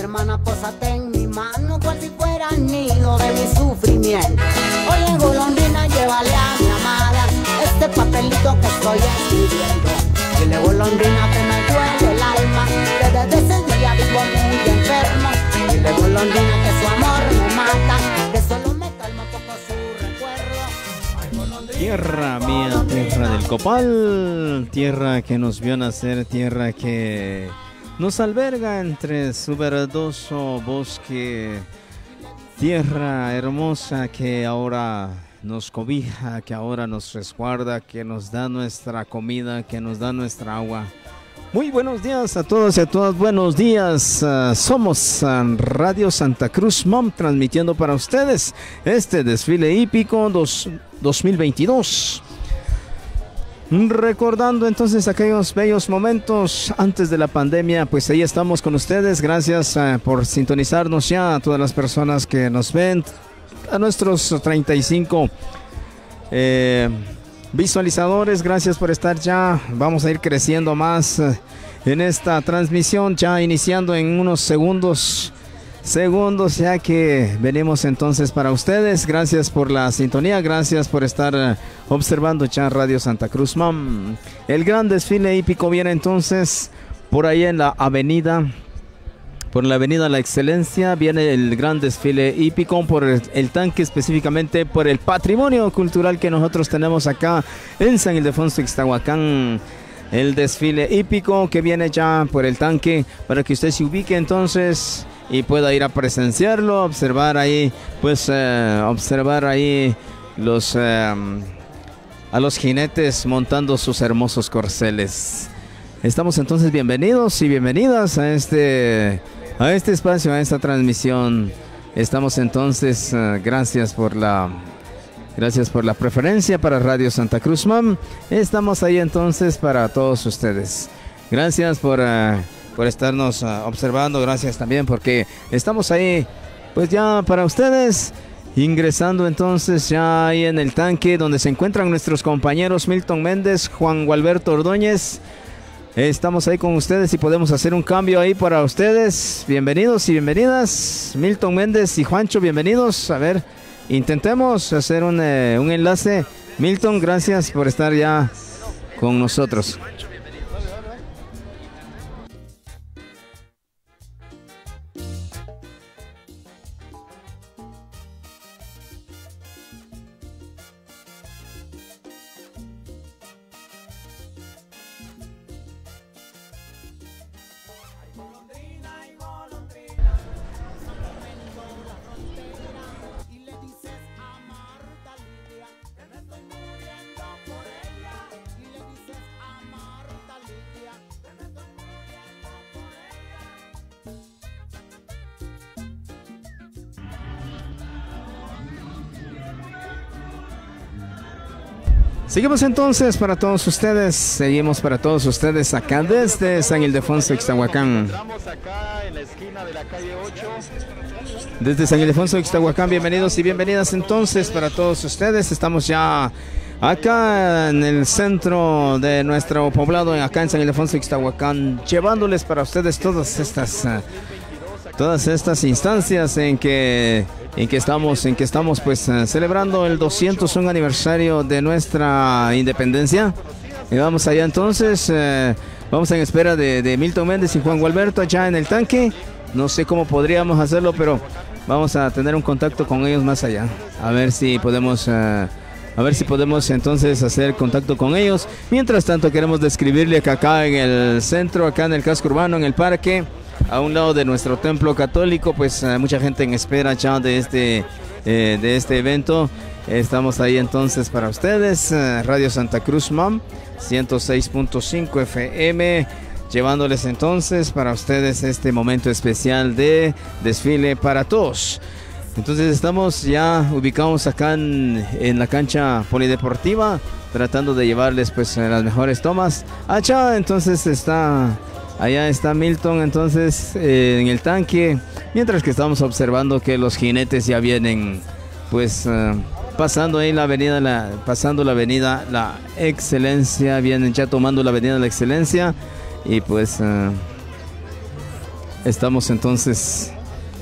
hermana, pósate en mi mano, cual si fuera el nido de mi sufrimiento. Oye, golondrina, llévale a mi amada este papelito que estoy escribiendo. Dile, golondrina, que me duele el alma, que desde ese día vivo muy enfermo. Dile, golondrina, que su amor me mata, que solo me calma poco su recuerdo. Ay, golondrina, tierra mía, tierra del copal, tierra que nos vio nacer, tierra que nos alberga entre su verdoso bosque, tierra hermosa que ahora nos cobija, que ahora nos resguarda, que nos da nuestra comida, que nos da nuestra agua. Muy buenos días a todos y a todas, buenos días. Somos Radio Santa Cruz Mom, transmitiendo para ustedes este desfile hípico 2022. Recordando entonces aquellos bellos momentos antes de la pandemia, pues ahí estamos con ustedes. Gracias por sintonizarnos ya, a todas las personas que nos ven, a nuestros 35 visualizadores, gracias por estar ya. Vamos a ir creciendo más en esta transmisión, ya iniciando en unos segundos ya que venimos entonces para ustedes. Gracias por la sintonía, gracias por estar observando ya Radio Santa Cruz Mam. El gran desfile hípico viene entonces por ahí en la avenida, por la avenida La Excelencia. Viene el gran desfile hípico por el tanque, específicamente por el patrimonio cultural que nosotros tenemos acá en San Ildefonso, Ixtahuacán. El desfile hípico que viene ya por el tanque, para que usted se ubique entonces y pueda ir a presenciarlo, observar ahí, pues observar ahí a los jinetes montando sus hermosos corceles. Estamos entonces bienvenidos y bienvenidas a este espacio, a esta transmisión. Estamos entonces, gracias por la preferencia para Radio Santa Cruz Mam. Estamos ahí entonces para todos ustedes. Gracias por estarnos observando, gracias también porque estamos ahí pues ya para ustedes, ingresando entonces ya ahí en el tanque donde se encuentran nuestros compañeros Milton Méndez, Juan Gualberto Ordóñez. Estamos ahí con ustedes y podemos hacer un cambio ahí para ustedes. Bienvenidos y bienvenidas, Milton Méndez y Juancho, bienvenidos. A ver, intentemos hacer un enlace. Milton, gracias por estar ya con nosotros. Seguimos entonces para todos ustedes, seguimos para todos ustedes acá desde San Ildefonso, Ixtahuacán. Estamos acá en la esquina de la calle 8. Desde San Ildefonso, Ixtahuacán, bienvenidos y bienvenidas entonces para todos ustedes. Estamos ya acá en el centro de nuestro poblado, acá en San Ildefonso, Ixtahuacán, llevándoles para ustedes todas estas instancias en que estamos pues celebrando el 201 aniversario de nuestra independencia. Y vamos allá entonces, vamos en espera de Milton Méndez y Juan Gualberto allá en el tanque. No sé cómo podríamos hacerlo, pero vamos a tener un contacto con ellos más allá. A ver si podemos entonces hacer contacto con ellos. Mientras tanto queremos describirle que acá en el centro, acá en el casco urbano, en el parque, a un lado de nuestro templo católico, pues mucha gente en espera ya de este evento. Estamos ahí entonces para ustedes, Radio Santa Cruz Mam, 106.5 FM, llevándoles entonces para ustedes este momento especial de desfile para todos. Entonces estamos ya ubicados acá en la cancha polideportiva, tratando de llevarles pues las mejores tomas. Allá entonces allá está Milton entonces en el tanque, mientras que estamos observando que los jinetes ya vienen pues pasando ahí pasando la avenida La Excelencia, vienen ya tomando la avenida La Excelencia y pues Estamos entonces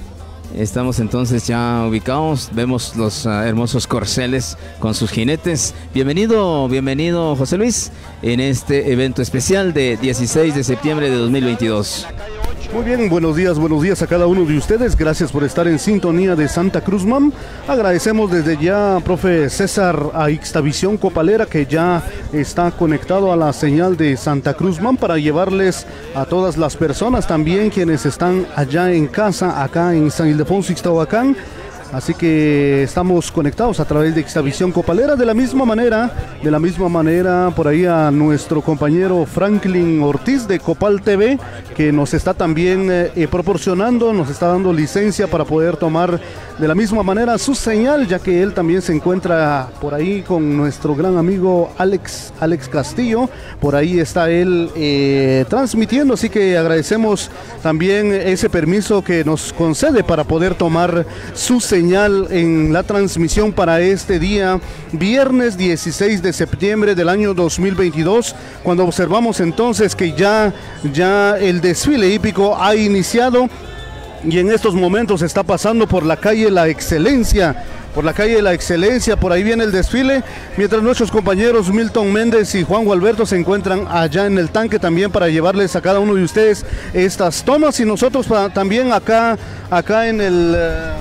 ya ubicados, vemos los hermosos corceles con sus jinetes. Bienvenido José Luis en este evento especial de 16 de septiembre de 2022. Muy bien, buenos días a cada uno de ustedes. Gracias por estar en sintonía de Santa Cruz Mam. Agradecemos desde ya, profe César, a Ixtavisión Copalera, que ya está conectado a la señal de Santa Cruz Mam para llevarles a todas las personas, también quienes están allá en casa, acá en San Ildefonso, Ixtahuacán. Así que estamos conectados a través de Ixtavisión Copalera. De la misma manera, por ahí a nuestro compañero Franklin Ortiz de Copal TV, que nos está también proporcionando, nos está dando licencia para poder tomar de la misma manera su señal, ya que él también se encuentra por ahí con nuestro gran amigo Alex Castillo. Por ahí está él transmitiendo, así que agradecemos también ese permiso que nos concede para poder tomar su señal en la transmisión para este día, viernes 16 de septiembre del año 2022, cuando observamos entonces que ya el desfile hípico ha iniciado y en estos momentos está pasando por la calle La Excelencia. Por ahí viene el desfile, mientras nuestros compañeros Milton Méndez y Juan Gualberto se encuentran allá en el tanque también para llevarles a cada uno de ustedes estas tomas, y nosotros también acá en el...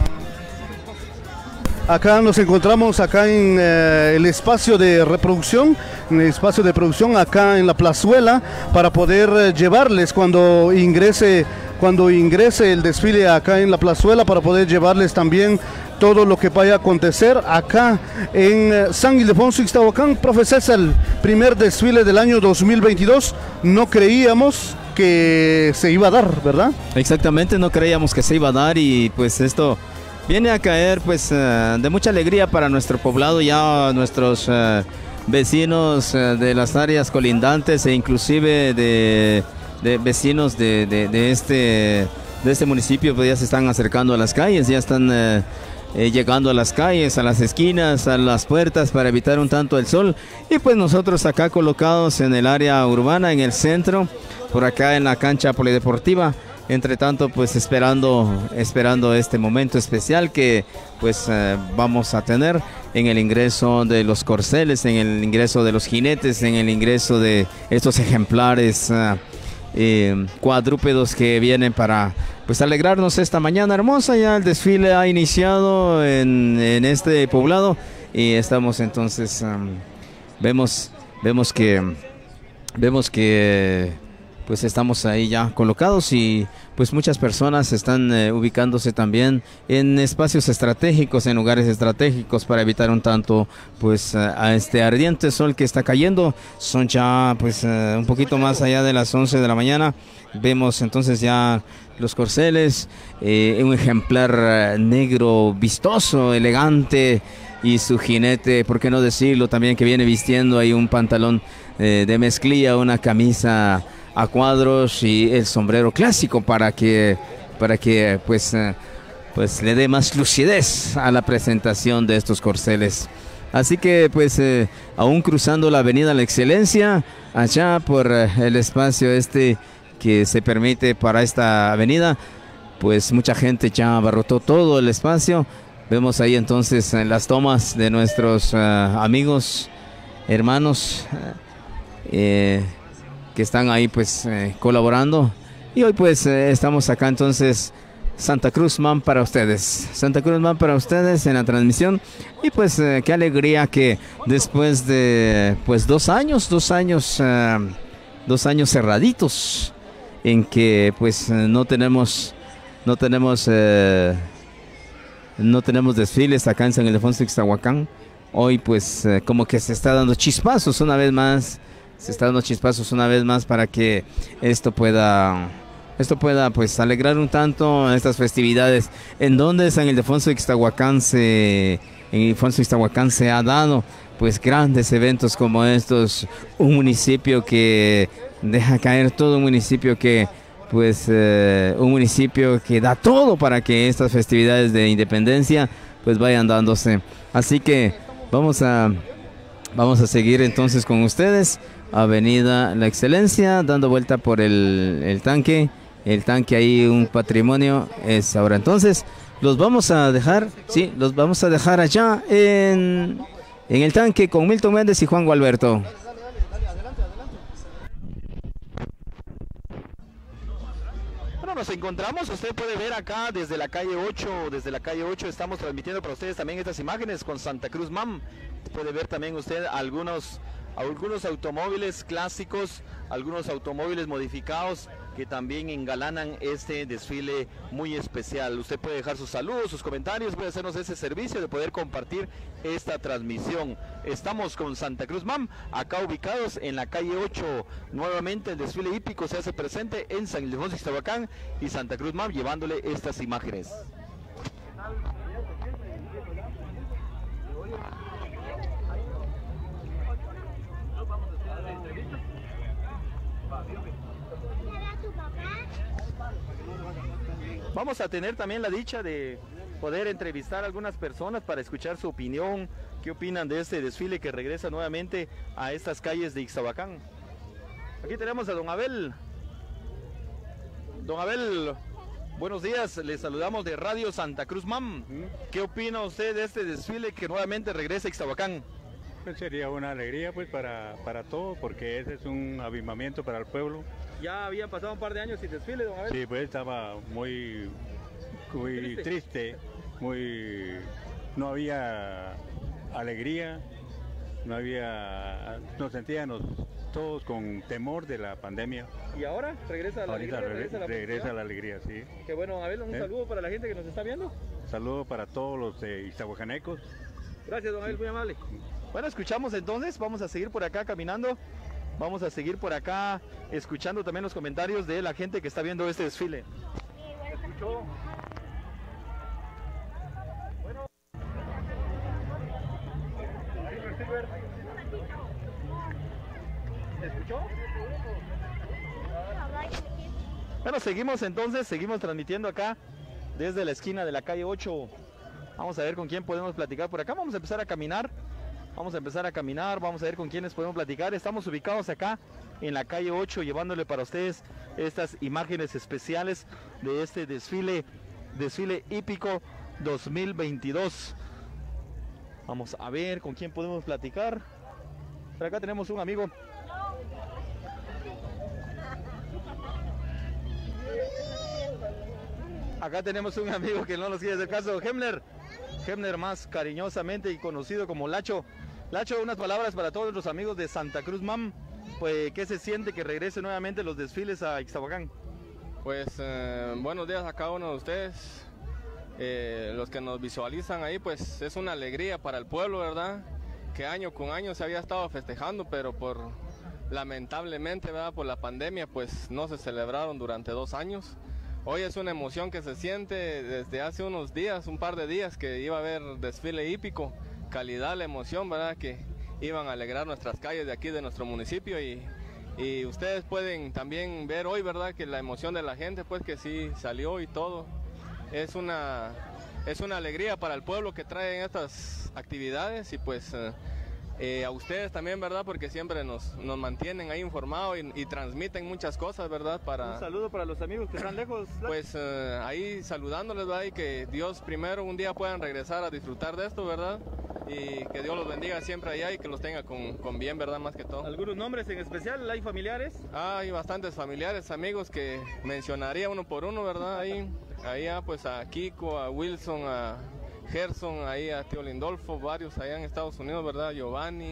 Acá nos encontramos en el espacio de reproducción, acá en la plazuela, para poder llevarles cuando ingrese el desfile acá en la plazuela, para poder llevarles también todo lo que vaya a acontecer acá en San Ildefonso, Ixtahuacán. Profe César, el primer desfile del año 2022, no creíamos que se iba a dar, ¿verdad? Exactamente, no creíamos que se iba a dar, y pues esto viene a caer pues de mucha alegría para nuestro poblado, ya nuestros vecinos de las áreas colindantes, e inclusive de vecinos de este municipio, pues ya se están acercando a las calles, ya están llegando a las calles, a las esquinas, a las puertas, para evitar un tanto el sol. Y pues nosotros acá colocados en el área urbana, en el centro, por acá en la cancha polideportiva, entre tanto pues esperando este momento especial que pues vamos a tener en el ingreso de los corceles, en el ingreso de los jinetes, en el ingreso de estos ejemplares cuadrúpedos que vienen para pues alegrarnos esta mañana hermosa. Ya el desfile ha iniciado en este poblado, y estamos entonces vemos que pues estamos ahí ya colocados, y pues muchas personas están ubicándose también en espacios estratégicos, en lugares estratégicos, para evitar un tanto pues a este ardiente sol que está cayendo. Son ya pues un poquito más allá de las 11 de la mañana. Vemos entonces ya los corceles, un ejemplar negro vistoso, elegante, y su jinete, por qué no decirlo, también, que viene vistiendo ahí un pantalón de mezclilla, una camisa a cuadros y el sombrero clásico para que pues le dé más lucidez a la presentación de estos corceles. Así que pues aún cruzando la avenida La Excelencia, allá por el espacio que se permite para esta avenida, pues mucha gente ya abarrotó todo el espacio. Vemos ahí entonces las tomas de nuestros amigos, hermanos, que están ahí pues colaborando, y hoy pues estamos acá entonces Santa Cruz Man para ustedes, en la transmisión. Y pues qué alegría que después de pues 2 años cerraditos, en que pues no tenemos desfiles acá en San Ildefonso, Ixtahuacán. Hoy pues como que se está dando chispazos una vez más, para que esto pueda pues alegrar un tanto estas festividades, en donde San Ildefonso Ixtahuacán se ha dado pues grandes eventos como estos. Un municipio que deja caer todo, un municipio que da todo para que estas festividades de independencia pues vayan dándose. Así que vamos a seguir entonces con ustedes, Avenida La Excelencia, dando vuelta por el tanque, el tanque ahí, un patrimonio es ahora. Entonces, los vamos a dejar, sí, los vamos a dejar allá en el tanque con Milton Méndez y Juan Gualberto. Bueno, nos encontramos, usted puede ver acá desde la calle 8, estamos transmitiendo para ustedes también estas imágenes con Santa Cruz MAM. Puede ver también usted algunos automóviles clásicos, algunos automóviles modificados que también engalanan este desfile muy especial. Usted puede dejar sus saludos, sus comentarios, puede hacernos ese servicio de poder compartir esta transmisión. Estamos con Santa Cruz MAM, acá ubicados en la calle 8. Nuevamente el desfile hípico se hace presente en San Ildefonso, Ixtahuacán, y Santa Cruz MAM llevándole estas imágenes. Vamos a tener también la dicha de poder entrevistar a algunas personas para escuchar su opinión, qué opinan de este desfile que regresa nuevamente a estas calles de Ixtahuacán. Aquí tenemos a don Abel. Don Abel, buenos días, le saludamos de Radio Santa Cruz MAM. ¿Qué opina usted de este desfile que nuevamente regresa a Ixtahuacán? Pues sería una alegría pues para todos, porque ese es un avivamiento para el pueblo. Ya habían pasado un par de años sin desfile, don Abel. Sí, pues estaba muy triste, no había alegría, nos sentíamos todos con temor de la pandemia. ¿Y ahora regresa la alegría? Regresa la alegría, sí. Qué bueno, don Abel, un saludo para la gente que nos está viendo. Saludo para todos los ixtahuacanecos. Gracias, don Abel, muy amable. Bueno, escuchamos entonces, vamos a seguir por acá caminando, vamos a seguir por acá escuchando también los comentarios de la gente que está viendo este desfile. ¿Escuchó? Bueno. ¿Escuchó? Bueno, seguimos entonces, seguimos transmitiendo acá desde la esquina de la calle 8. Vamos a ver con quién podemos platicar por acá, vamos a empezar a caminar. Vamos a ver con quiénes podemos platicar. Estamos ubicados acá en la calle 8, llevándole para ustedes estas imágenes especiales de este desfile hípico 2022. Vamos a ver con quién podemos platicar. Por acá tenemos un amigo. Acá tenemos un amigo que no nos quiere hacer caso, Hemler más cariñosamente y conocido como Lacho. Lacho, unas palabras para todos los amigos de Santa Cruz MAM. Pues, ¿qué se siente que regrese nuevamente los desfiles a Ixtahuacán? Pues, buenos días a cada uno de ustedes. Los que nos visualizan ahí, pues es una alegría para el pueblo, ¿verdad? Que año con año se había estado festejando, pero lamentablemente, ¿verdad? Por la pandemia, pues no se celebraron durante 2 años. Hoy es una emoción que se siente desde hace unos días, un par de días, que iba a haber desfile hípico. Calidad, la emoción, ¿verdad? Que iban a alegrar nuestras calles de aquí, de nuestro municipio, y ustedes pueden también ver hoy, ¿verdad? Que la emoción de la gente, pues que sí salió y todo. Es una alegría para el pueblo que traen estas actividades, y pues a ustedes también, ¿verdad? Porque siempre nos mantienen ahí informados y transmiten muchas cosas, ¿verdad? Un saludo para los amigos que están lejos. Pues ahí saludándoles, ¿verdad? Y que Dios primero un día puedan regresar a disfrutar de esto, ¿verdad? Y que Dios los bendiga siempre allá y que los tenga con bien, ¿verdad? Más que todo. ¿Algunos nombres en especial? ¿Hay familiares? Hay bastantes familiares, amigos que mencionaría uno por uno, ¿verdad? Ahí pues a Kiko, a Wilson, a Gerson, ahí a Tío Lindolfo, varios allá en Estados Unidos, ¿verdad? Giovanni,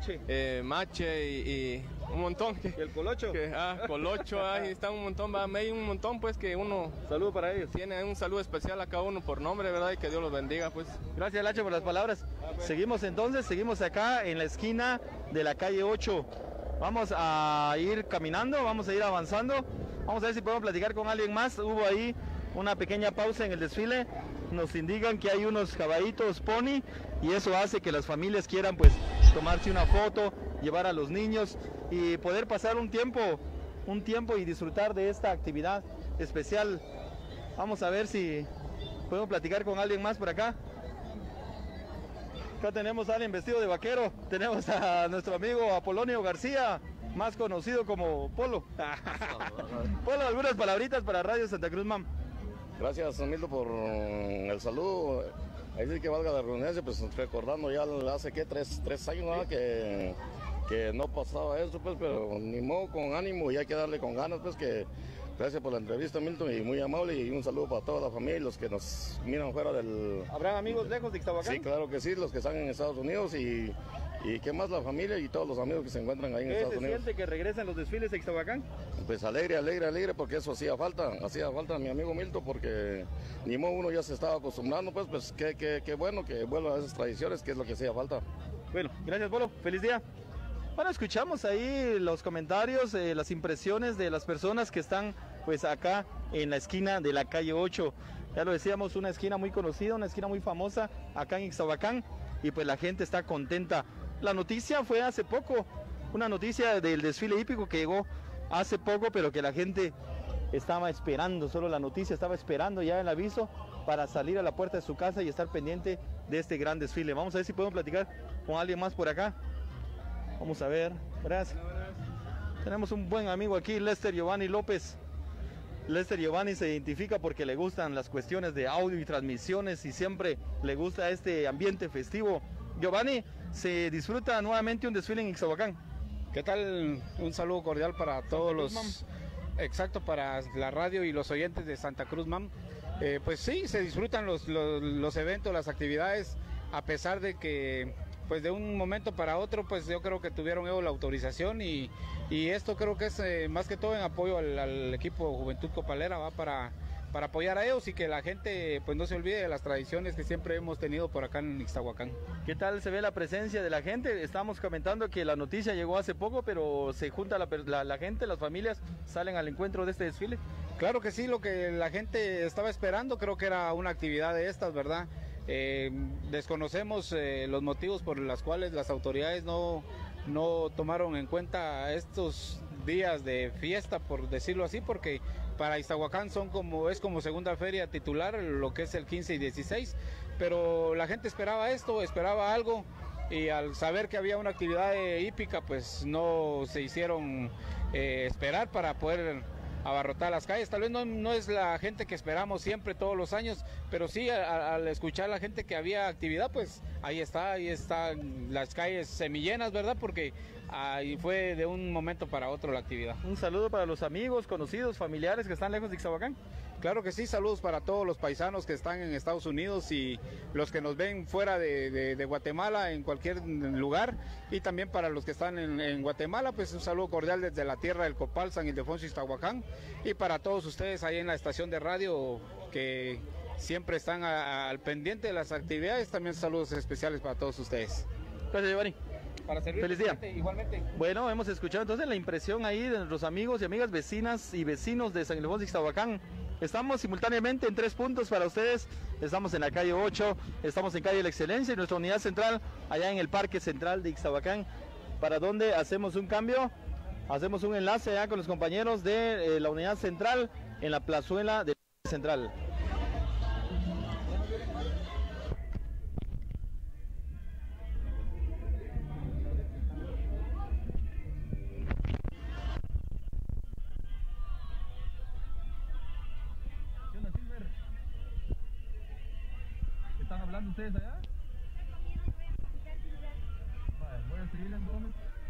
Mache y un montón. ¿Y el Colocho? Colocho, ahí está un montón, hay un montón, pues que uno... Saludo para ellos. Tiene un saludo especial a cada uno por nombre, ¿verdad? Y que Dios los bendiga, pues. Gracias, Lacho, por las palabras. Seguimos entonces, seguimos acá en la esquina de la calle 8. Vamos a ir caminando, vamos a ir avanzando. Vamos a ver si podemos platicar con alguien más. Hubo ahí una pequeña pausa en el desfile. Nos indican que hay unos caballitos pony y eso hace que las familias quieran pues tomarse una foto, llevar a los niños y poder pasar un tiempo y disfrutar de esta actividad especial. Vamos a ver si podemos platicar con alguien más por acá. Acá tenemos a alguien vestido de vaquero, tenemos a nuestro amigo Apolonio García. más conocido como Polo. Polo, algunas palabritas para Radio Santa Cruz Mam. Gracias, Mildo, por el saludo. Ahí sí que valga la redundancia, pues recordando ya hace que tres años ¿no? que no pasaba eso, pues, pero ni modo, con ánimo y hay que darle con ganas, pues que gracias por la entrevista, Milton, y muy amable, y un saludo para toda la familia, los que nos miran fuera del... ¿Habrán amigos lejos de Ixtahuacán? Sí, claro que sí, los que están en Estados Unidos y qué más la familia y todos los amigos que se encuentran ahí en Estados Unidos. ¿Qué se siente que regresan los desfiles de Ixtahuacán? Pues alegre, porque eso hacía falta mi amigo Milton, porque ni modo uno ya se estaba acostumbrando, pues qué bueno que vuelvan a esas tradiciones, que es lo que hacía falta. Bueno, gracias Polo, feliz día. Bueno, escuchamos ahí los comentarios, las impresiones de las personas que están pues acá en la esquina de la calle 8. Ya lo decíamos, una esquina muy conocida, una esquina muy famosa acá en Ixtahuacán, y pues la gente está contenta. La noticia fue hace poco, una noticia del desfile hípico que llegó hace poco, pero que la gente estaba esperando, solo la noticia, estaba esperando ya el aviso para salir a la puerta de su casa y estar pendiente de este gran desfile. Vamos a ver si podemos platicar con alguien más por acá. Vamos a ver, gracias. Tenemos un buen amigo aquí, Lester Giovanni López. Lester Giovanni se identifica porque le gustan las cuestiones de audio y transmisiones y siempre le gusta este ambiente festivo. Giovanni, ¿se disfruta nuevamente un desfile en Ixtahuacán? ¿Qué tal? Un saludo cordial para todos los... Exacto, para la radio y los oyentes de Santa Cruz Mam. Pues sí, se disfrutan los eventos, las actividades, a pesar de que pues de un momento para otro, pues yo creo que tuvieron ellos la autorización y esto creo que es más que todo en apoyo al equipo Juventud Copalera, va para apoyar a ellos y que la gente pues no se olvide de las tradiciones que siempre hemos tenido por acá en Ixtahuacán. ¿Qué tal se ve la presencia de la gente? Estamos comentando que la noticia llegó hace poco, pero se junta la gente, las familias salen al encuentro de este desfile. Claro que sí, lo que la gente estaba esperando, creo que era una actividad de estas, ¿verdad? Desconocemos los motivos por los cuales las autoridades no tomaron en cuenta estos días de fiesta, por decirlo así, porque para Ixtahuacán es como segunda feria titular, lo que es el 15 y 16, pero la gente esperaba esto, esperaba algo, y al saber que había una actividad hípica, pues no se hicieron esperar para poder abarrotar las calles. Tal vez no es la gente que esperamos siempre todos los años, pero sí al escuchar a la gente que había actividad, pues ahí están las calles semillenas, ¿verdad? Porque ahí fue de un momento para otro la actividad. Un saludo para los amigos, conocidos, familiares que están lejos de Ixtahuacán. Claro que sí, saludos para todos los paisanos que están en Estados Unidos y los que nos ven fuera de Guatemala, en cualquier lugar, y también para los que están en Guatemala, pues un saludo cordial desde la tierra del Copal, San Ildefonso, Ixtahuacán, y para todos ustedes ahí en la estación de radio que siempre están al pendiente de las actividades, también saludos especiales para todos ustedes. Gracias, Giovanni. Para servir, feliz día. Igualmente. Bueno, hemos escuchado entonces la impresión ahí de nuestros amigos y amigas vecinas y vecinos de San Ildefonso, Ixtahuacán. Estamos simultáneamente en 3 puntos para ustedes. Estamos en la calle 8, estamos en calle La Excelencia y nuestra unidad central allá en el Parque Central de Ixtahuacán, para donde hacemos un cambio, hacemos un enlace allá con los compañeros de la unidad central en la plazuela del Parque Central. ¿Están hablando ustedes allá? Vale, voy a seguirles entonces.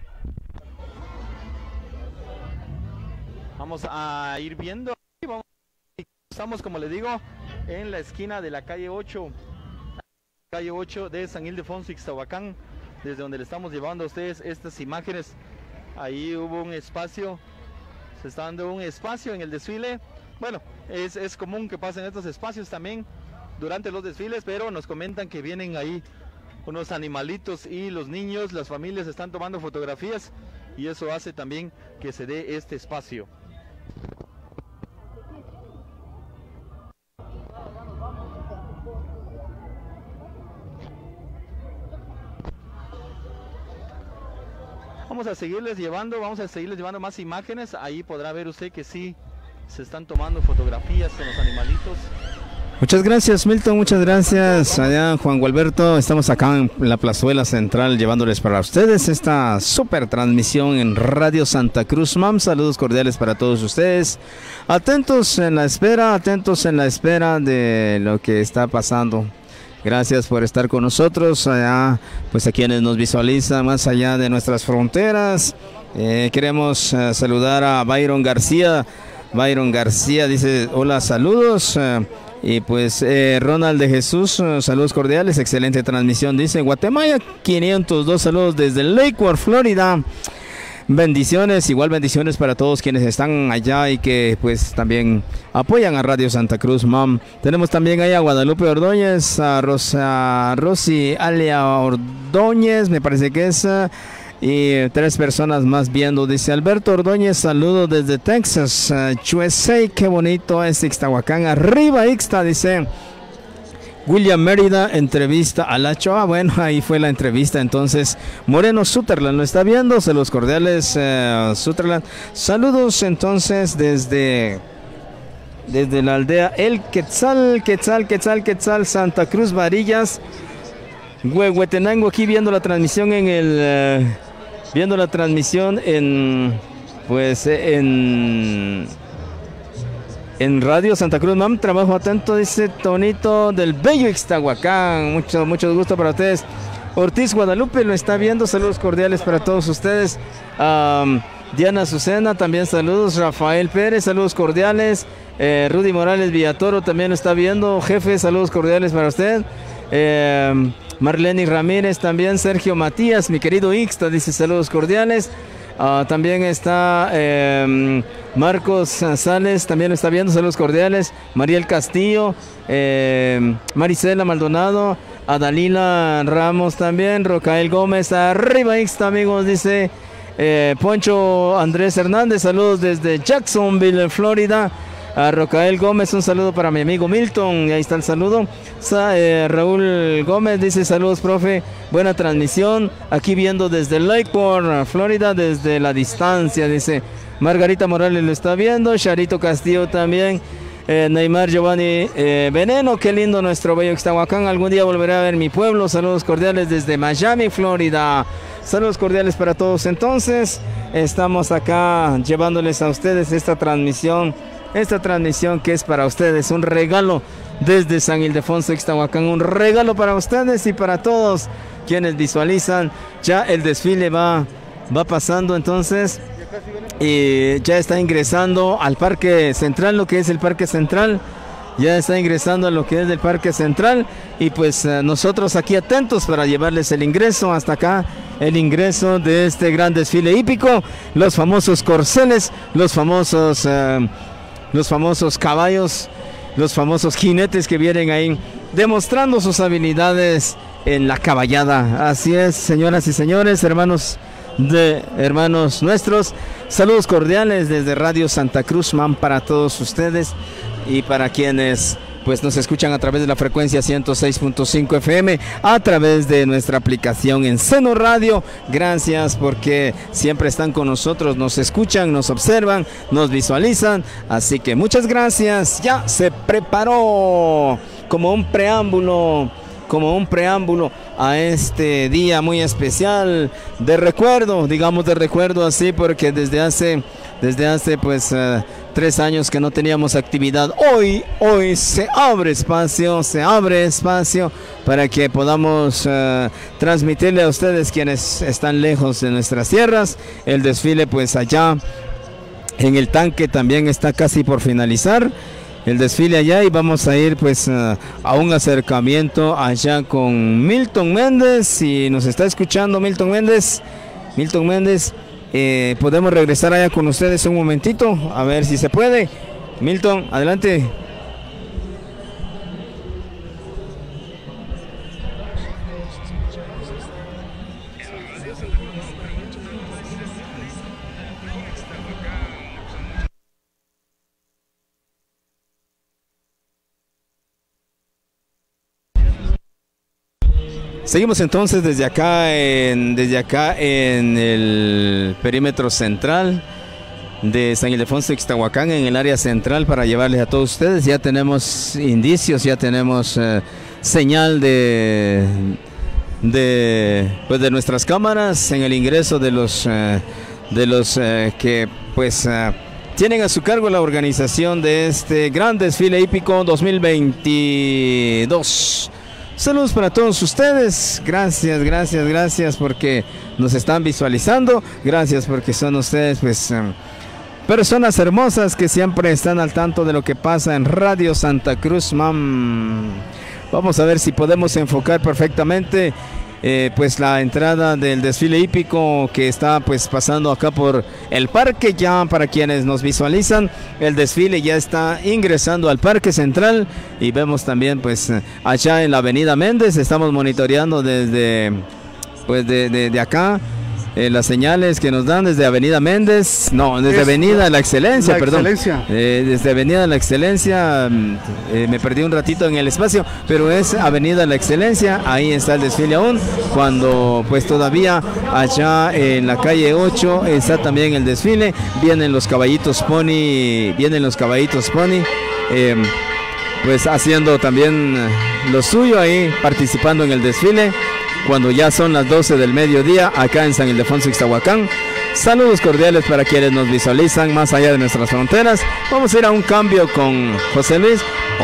Vamos a ir viendo. Estamos, como les digo, en la esquina de la calle 8. Calle 8 de San Ildefonso, Ixtahuacán, desde donde le estamos llevando a ustedes estas imágenes. Ahí hubo un espacio, se está dando un espacio en el desfile. Bueno, es común que pasen estos espacios también durante los desfiles, pero nos comentan que vienen ahí unos animalitos y los niños, las familias están tomando fotografías y eso hace también que se dé este espacio. Vamos a seguirles llevando más imágenes. Ahí podrá ver usted que sí se están tomando fotografías con los animalitos. Muchas gracias, Milton, muchas gracias allá, Juan Gualberto. Estamos acá en la plazuela central llevándoles para ustedes esta super transmisión en Radio Santa Cruz Mam. Saludos cordiales para todos ustedes. Atentos en la espera de lo que está pasando. Gracias por estar con nosotros allá, pues a quienes nos visualizan más allá de nuestras fronteras. Queremos saludar a Byron García. Byron García dice, hola, saludos. Y pues Ronald de Jesús, saludos cordiales, excelente transmisión, dice Guatemala 502, saludos desde Lakewood, Florida. Bendiciones, igual bendiciones para todos quienes están allá y que pues también apoyan a Radio Santa Cruz Mam. Tenemos también ahí a Guadalupe Ordóñez, a Rosy Alia Ordóñez, me parece que es, y 3 personas más viendo. Dice Alberto Ordóñez, saludos desde Texas, USA, qué bonito es Ixtahuacán, arriba Ixta, dice William Mérida, entrevista a Lacho. Bueno, ahí fue la entrevista. Entonces, Moreno Sutherland lo está viendo. Saludos cordiales, Sutherland. Saludos entonces desde la aldea El Quetzal, Santa Cruz Varillas, Huehuetenango, aquí viendo la transmisión en Radio Santa Cruz Mam. Trabajo atento, dice Tonito del bello Ixtahuacán. Mucho gusto para ustedes. Ortiz Guadalupe lo está viendo. Saludos cordiales para todos ustedes. Diana Azucena también saludos. Rafael Pérez, saludos cordiales. Rudy Morales Villatoro también lo está viendo. Jefe, saludos cordiales para usted. Marlene Ramírez también. Sergio Matías, mi querido Ixta, dice saludos cordiales. También está Marcos Sales, también lo está viendo, saludos cordiales. Mariel Castillo, Marisela Maldonado, Adalila Ramos también, Rocael Gómez, arriba Ixta, amigos, dice Poncho Andrés Hernández, saludos desde Jacksonville, Florida. A Rocael Gómez, un saludo para mi amigo Milton, y ahí está el saludo. Raúl Gómez dice saludos, profe, buena transmisión, aquí viendo desde Lakewood, Florida, desde la distancia, dice Margarita Morales lo está viendo, Charito Castillo también, Neymar Giovanni Veneno, qué lindo nuestro bello Ixtahuacán, algún día volveré a ver mi pueblo, saludos cordiales desde Miami, Florida. Saludos cordiales para todos. Entonces, estamos acá llevándoles a ustedes esta transmisión que es para ustedes, un regalo desde San Ildefonso, Ixtahuacán, un regalo para ustedes y para todos quienes visualizan. Ya el desfile va pasando entonces y ya está ingresando al Parque Central, lo que es el Parque Central. Ya está ingresando a lo que es el Parque Central y pues nosotros aquí atentos para llevarles el ingreso hasta acá, el ingreso de este gran desfile hípico, los famosos corceles, los famosos caballos, los famosos jinetes que vienen ahí demostrando sus habilidades en la caballada. Así es, señoras y señores, hermanos nuestros, saludos cordiales desde Radio Santa Cruz Mam para todos ustedes y para quienes pues nos escuchan a través de la frecuencia 106.5 FM, a través de nuestra aplicación en Seno Radio. Gracias porque siempre están con nosotros, nos escuchan, nos observan, nos visualizan. Así que muchas gracias. Ya se preparó como un preámbulo a este día muy especial de recuerdo, digamos de recuerdo así, porque desde hace pues 3 años que no teníamos actividad. Hoy se abre espacio para que podamos transmitirle a ustedes quienes están lejos de nuestras tierras. El desfile pues allá en el tanque también está casi por finalizar. El desfile allá y vamos a ir pues a un acercamiento allá con Milton Méndez. Si nos está escuchando Milton Méndez, podemos regresar allá con ustedes un momentito, a ver si se puede. Milton, adelante. Seguimos entonces desde acá en el perímetro central de San Ildefonso Ixtahuacán en el área central para llevarles a todos ustedes. Ya tenemos indicios, ya tenemos señal de nuestras cámaras en el ingreso de los que pues tienen a su cargo la organización de este gran desfile hípico 2022. Saludos para todos ustedes, gracias porque nos están visualizando, gracias porque son ustedes pues personas hermosas que siempre están al tanto de lo que pasa en Radio Santa Cruz Mam. Vamos a ver si podemos enfocar perfectamente pues la entrada del desfile hípico que está pues pasando acá por el parque. Ya para quienes nos visualizan, el desfile ya está ingresando al parque central y vemos también pues allá en la avenida Méndez. Estamos monitoreando desde pues de acá las señales que nos dan desde Avenida Méndez, no, desde Avenida La Excelencia, perdón. Desde Avenida La Excelencia, me perdí un ratito en el espacio, pero es Avenida La Excelencia, ahí está el desfile aún, cuando pues todavía allá en la calle 8 está también el desfile, vienen los caballitos pony, pues haciendo también lo suyo ahí, participando en el desfile. Cuando ya son las 12 del mediodía acá en San Ildefonso Ixtahuacán. Saludos cordiales para quienes nos visualizan más allá de nuestras fronteras. Vamos a ir a un cambio con José Luis,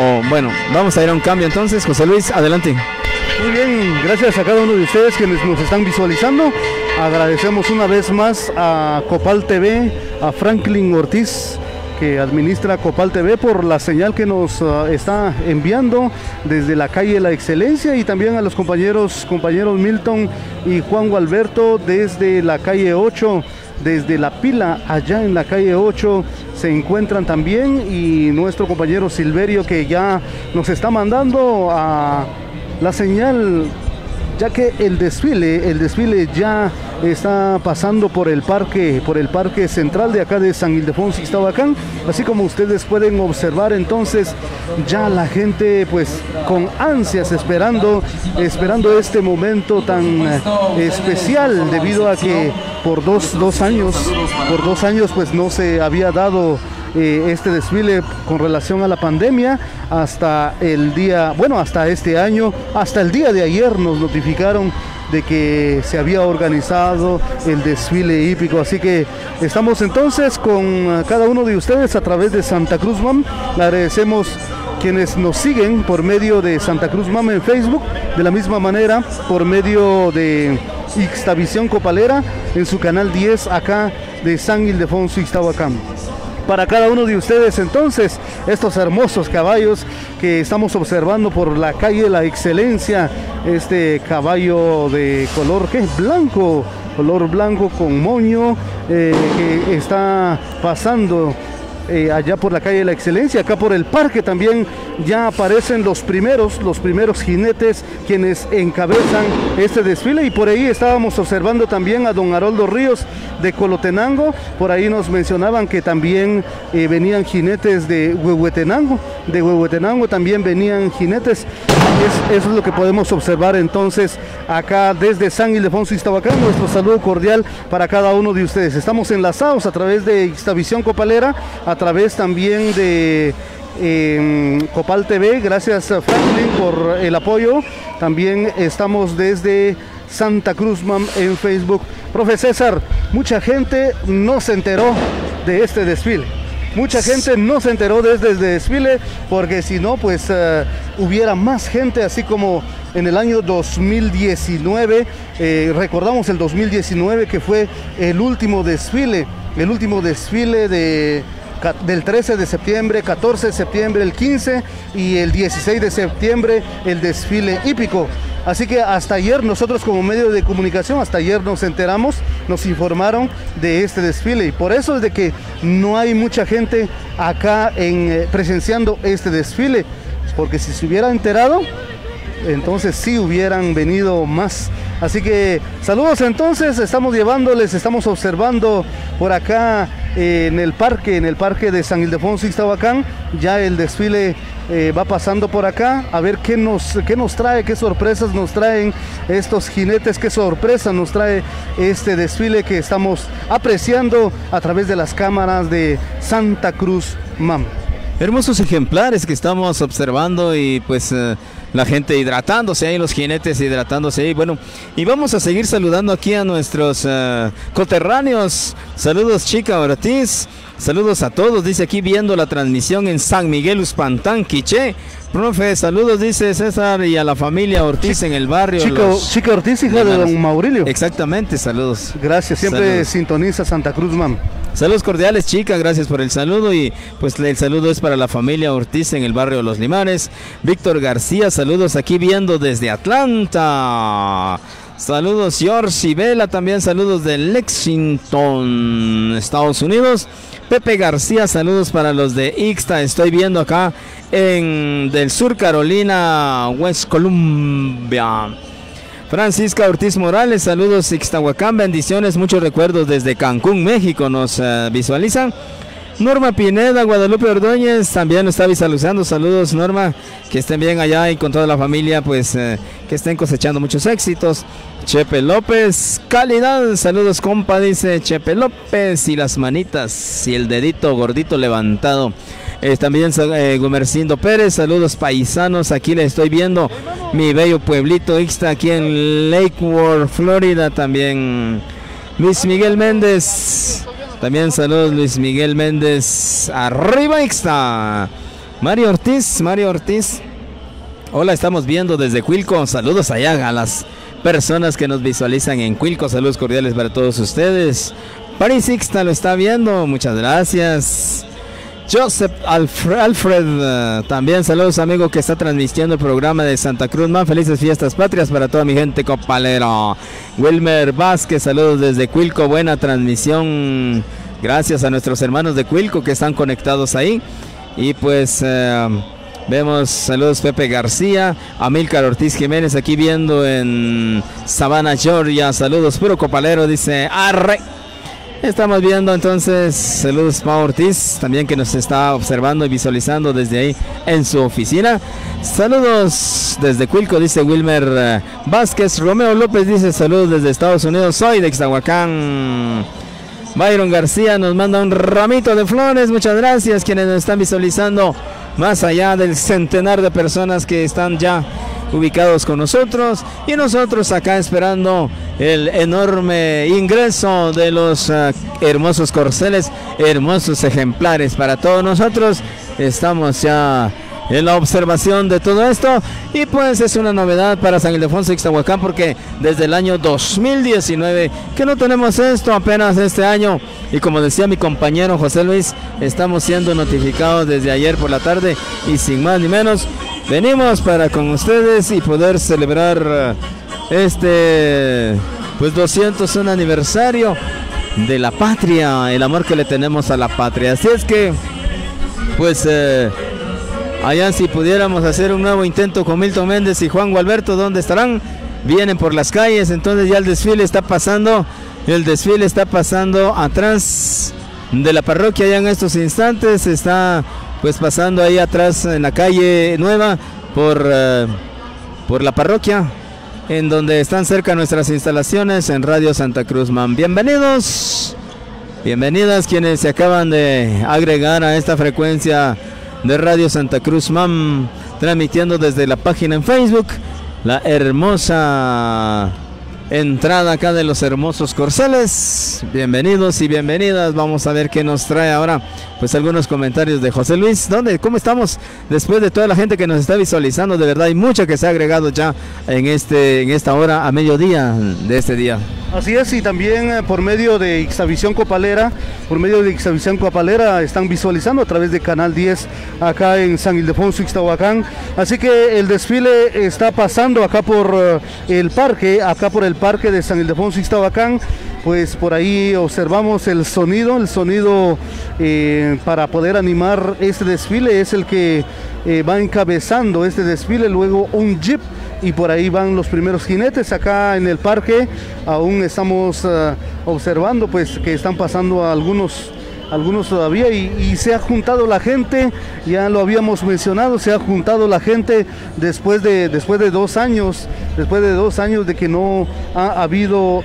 vamos a ir a un cambio entonces. José Luis, adelante. Muy bien, gracias a cada uno de ustedes quienes nos están visualizando. Agradecemos una vez más a Copal TV, a Franklin Ortiz, que administra Copal TV, por la señal que nos está enviando desde la calle La Excelencia, y también a los compañeros Milton y Juan Gualberto desde la calle 8, desde la pila allá en la calle 8 se encuentran también, y nuestro compañero Silverio que ya nos está mandando a la señal, ya que el desfile ya está pasando por el parque central de acá de San Ildefonso Ixtahuacán. Así como ustedes pueden observar, entonces ya la gente pues con ansias esperando este momento tan especial, debido a que por dos años pues no se había dado este desfile con relación a la pandemia hasta este año, hasta el día de ayer nos notificaron de que se había organizado el desfile hípico. Así que estamos entonces con cada uno de ustedes a través de Santa Cruz Mam. Le agradecemos quienes nos siguen por medio de Santa Cruz Mam en Facebook, de la misma manera por medio de Ixtavisión Copalera en su canal 10 acá de San Ildefonso Ixtahuacán. Para cada uno de ustedes entonces estos hermosos caballos que estamos observando por la calle La Excelencia, este caballo de color color blanco con moño, que está pasando allá por la calle La Excelencia. Acá por el parque también ya aparecen los primeros jinetes quienes encabezan este desfile, y por ahí estábamos observando también a don Haroldo Ríos de Colotenango. Por ahí nos mencionaban que también venían jinetes de Huehuetenango también venían jinetes. Eso es lo que podemos observar entonces acá desde San Ildefonso Ixtahuacán. Nuestro saludo cordial para cada uno de ustedes. Estamos enlazados a través de Ixtavisión Copalera, a través también de Copal TV. Gracias Franklin por el apoyo. También estamos desde Santa Cruz Mam en Facebook. Profe César, mucha gente no se enteró de este desfile. Mucha gente no se enteró desde el desfile, porque si no, pues hubiera más gente, así como en el año 2019. Recordamos el 2019 que fue el último desfile del 13 de septiembre, 14 de septiembre, el 15 y el 16 de septiembre, el desfile hípico. Así que hasta ayer nosotros como medio de comunicación, hasta ayer nos enteramos, nos informaron de este desfile, y por eso es de que no hay mucha gente acá presenciando este desfile, porque si se hubiera enterado, entonces sí hubieran venido más. Así que saludos entonces, estamos observando por acá en el parque de San Ildefonso Ixtahuacán, ya el desfile va pasando por acá, a ver qué nos trae, qué sorpresas nos traen estos jinetes, qué sorpresa nos trae este desfile que estamos apreciando a través de las cámaras de Santa Cruz MAM. Hermosos ejemplares que estamos observando y pues la gente hidratándose ahí, los jinetes hidratándose ahí. Bueno, y vamos a seguir saludando aquí a nuestros coterráneos. Saludos Chica Ortiz, saludos a todos, dice aquí viendo la transmisión en San Miguel Uspantán, Quiché. Profe, saludos, dice César, y a la familia Ortiz en el barrio. Chica Ortiz, hija de don Maurilio. Exactamente, saludos. Gracias, siempre saludos. Sintoniza Santa Cruz MAM. Saludos cordiales, Chica, gracias por el saludo. Y pues el saludo es para la familia Ortiz en el barrio Los Limares. Víctor García, saludos aquí viendo desde Atlanta. Saludos George y Vela, también saludos de Lexington, Estados Unidos. Pepe García, saludos para los de Ixta, estoy viendo acá en del sur Carolina, West Columbia. Francisca Ortiz Morales, saludos Ixtahuacán, bendiciones, muchos recuerdos desde Cancún, México, nos visualizan. Norma Pineda, Guadalupe Ordóñez, también nos está visualizando, saludos Norma, que estén bien allá y con toda la familia, pues que estén cosechando muchos éxitos. Chepe López, calidad, saludos compa, dice Chepe López, y las manitas y el dedito gordito levantado. También Gumercindo Pérez, saludos paisanos, aquí les estoy viendo mi bello pueblito Ixta, aquí en Lake Worth, Florida. También Luis Miguel Méndez, también saludos Luis Miguel Méndez, arriba Ixta. Mario Ortiz, hola, estamos viendo desde Cuilco, saludos allá a las personas que nos visualizan en Cuilco, saludos cordiales para todos ustedes. París Ixta lo está viendo, muchas gracias. Joseph Alfred, también saludos amigo que está transmitiendo el programa de Santa Cruz MAM, felices fiestas patrias para toda mi gente copalera. Wilmer Vázquez, saludos desde Cuilco, buena transmisión, gracias a nuestros hermanos de Cuilco que están conectados ahí. Y pues vemos, saludos Pepe García, Amílcar Ortiz Jiménez aquí viendo en Savannah, Georgia, saludos puro copalero, dice arre. Estamos viendo entonces, saludos Pau Ortiz, también que nos está observando y visualizando desde ahí en su oficina. Saludos desde Cuilco, dice Wilmer Vázquez. Romeo López dice saludos desde Estados Unidos, soy de Ixtahuacán. Byron García nos manda un ramito de flores, muchas gracias quienes nos están visualizando más allá del centenar de personas que están ya ubicados con nosotros, y nosotros acá esperando el enorme ingreso de los hermosos corceles, hermosos ejemplares para todos nosotros. Estamos ya en la observación de todo esto, y pues es una novedad para San Ildefonso Ixtahuacán, porque desde el año 2019 que no tenemos esto, apenas este año, y como decía mi compañero José Luis, estamos siendo notificados desde ayer por la tarde, y sin más ni menos venimos para con ustedes y poder celebrar este pues 201 aniversario de la patria, el amor que le tenemos a la patria. Así es que pues allá si pudiéramos hacer un nuevo intento con Milton Méndez y Juan Gualberto, ¿dónde estarán? Vienen por las calles, entonces ya el desfile está pasando atrás de la parroquia ya en estos instantes, está pues pasando ahí atrás en la calle Nueva por la parroquia, en donde están cerca nuestras instalaciones en Radio Santa Cruz MAM. Bienvenidos, bienvenidas quienes se acaban de agregar a esta frecuencia de Radio Santa Cruz MAM, transmitiendo desde la página en Facebook, la hermosa entrada acá de los hermosos corceles. Bienvenidos y bienvenidas. Vamos a ver qué nos trae ahora pues algunos comentarios de José Luis. ¿Cómo estamos después de toda la gente que nos está visualizando? De verdad hay mucha que se ha agregado ya en esta hora a mediodía de este día. Así es, y también por medio de Ixtavisión Copalera, están visualizando a través de Canal 10 acá en San Ildefonso Ixtahuacán. Así que el desfile está pasando acá por el parque de San Ildefonso Ixtahuacán. Pues por ahí observamos el sonido para poder animar este desfile, es el que va encabezando este desfile, luego un jeep, y por ahí van los primeros jinetes. Acá en el parque aún estamos observando pues que están pasando algunos algunos todavía, y se ha juntado la gente, ya lo habíamos mencionado, se ha juntado la gente después de 2 años, de que no ha habido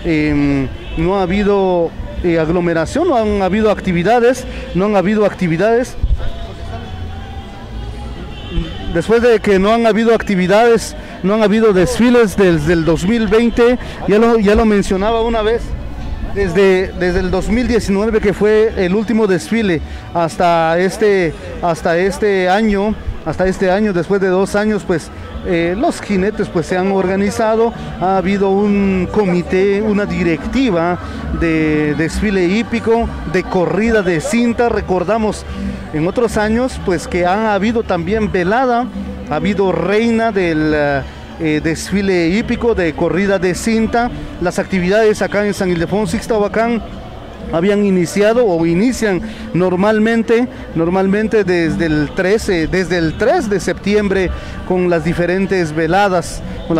aglomeración, no han habido actividades. Después de que no han habido actividades, no han habido desfiles desde el 2020, ya lo mencionaba una vez, desde el 2019, que fue el último desfile, hasta este año, después de 2 años, pues los jinetes pues se han organizado, ha habido un comité, una directiva de desfile hípico, de corrida de cinta. Recordamos en otros años pues que ha habido también velada, ha habido reina del desfile hípico, de corrida de cinta. Las actividades acá en San Ildefonso Ixtahuacán habían iniciado o inician normalmente desde el 3 de septiembre con las diferentes veladas,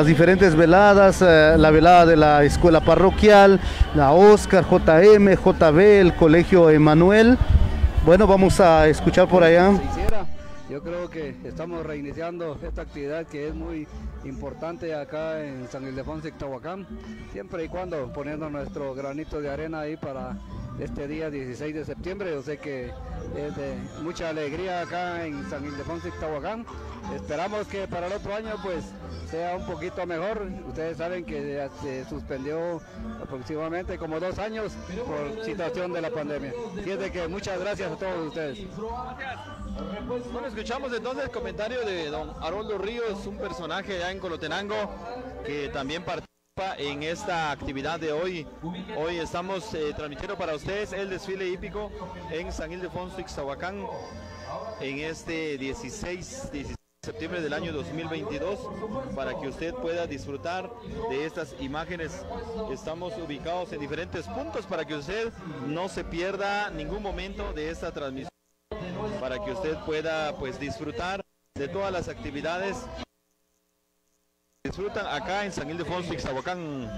la velada de la escuela parroquial, la Oscar, JM, JB, el Colegio Emanuel. Bueno, vamos a escuchar por allá. Yo creo que estamos reiniciando esta actividad que es muy importante acá en San Ildefonso Ixtahuacán, siempre y cuando poniendo nuestro granito de arena ahí para este día 16 de septiembre. Yo sé que es de mucha alegría acá en San Ildefonso Ixtahuacán. Esperamos que para el otro año pues sea un poquito mejor. Ustedes saben que se suspendió aproximadamente como 2 años por situación de la pandemia. Así es de que muchas gracias a todos ustedes. Bueno, escuchamos entonces el comentario de don Haroldo Ríos, un personaje allá en Colotenango que también participa en esta actividad de hoy. Hoy estamos transmitiendo para ustedes el desfile hípico en San Ildefonso Ixtahuacán en este 16 de septiembre del año 2022, para que usted pueda disfrutar de estas imágenes. Estamos ubicados en diferentes puntos para que usted no se pierda ningún momento de esta transmisión, para que usted pueda pues disfrutar de todas las actividades que disfrutan acá en San Ildefonso Ixtahuacán.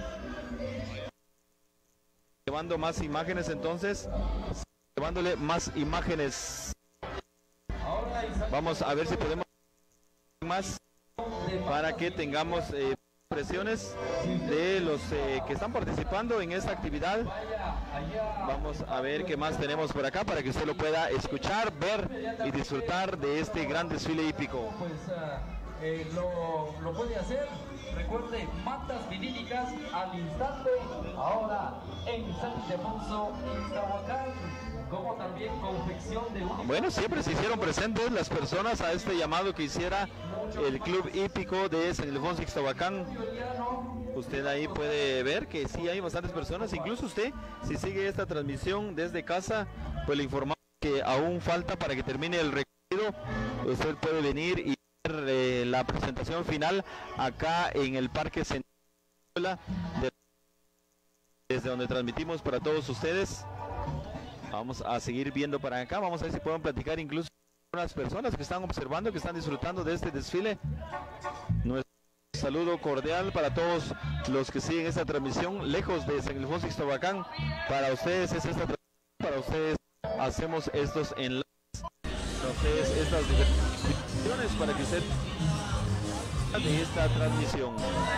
Llevando más imágenes entonces, llevándole más imágenes. Vamos a ver si podemos más para que tengamos impresiones de los que están participando en esta actividad. Vamos a ver qué más tenemos por acá para que usted lo pueda escuchar, ver y disfrutar de este gran desfile hípico. Pues lo puede hacer. Recuerde, mantas vinílicas al instante, ahora en San Ildefonso Ixtahuacán, como también confección de un... Bueno, siempre se hicieron presentes las personas a este llamado que hiciera el Club Hípico de San Ildefonso Ixtahuacán. Usted ahí puede ver que sí hay bastantes personas, incluso usted, si sigue esta transmisión desde casa, pues le informamos que aún falta para que termine el recorrido. Usted puede venir y ver la presentación final acá en el Parque Central, desde donde transmitimos para todos ustedes. Vamos a seguir viendo para acá, vamos a ver si pueden platicar incluso con las personas que están observando, que están disfrutando de este desfile. Nuestro saludo cordial para todos los que siguen esta transmisión lejos de San Ildefonso Ixtahuacán. Para ustedes es esta transmisión, para ustedes hacemos estos enlaces, para ustedes estas diversiones, para que usted de esta transmisión.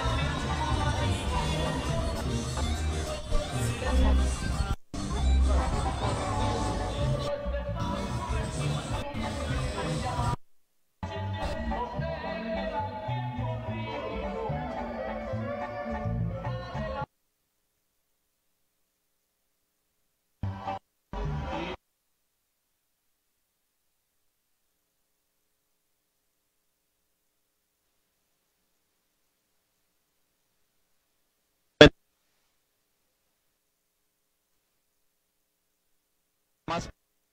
Más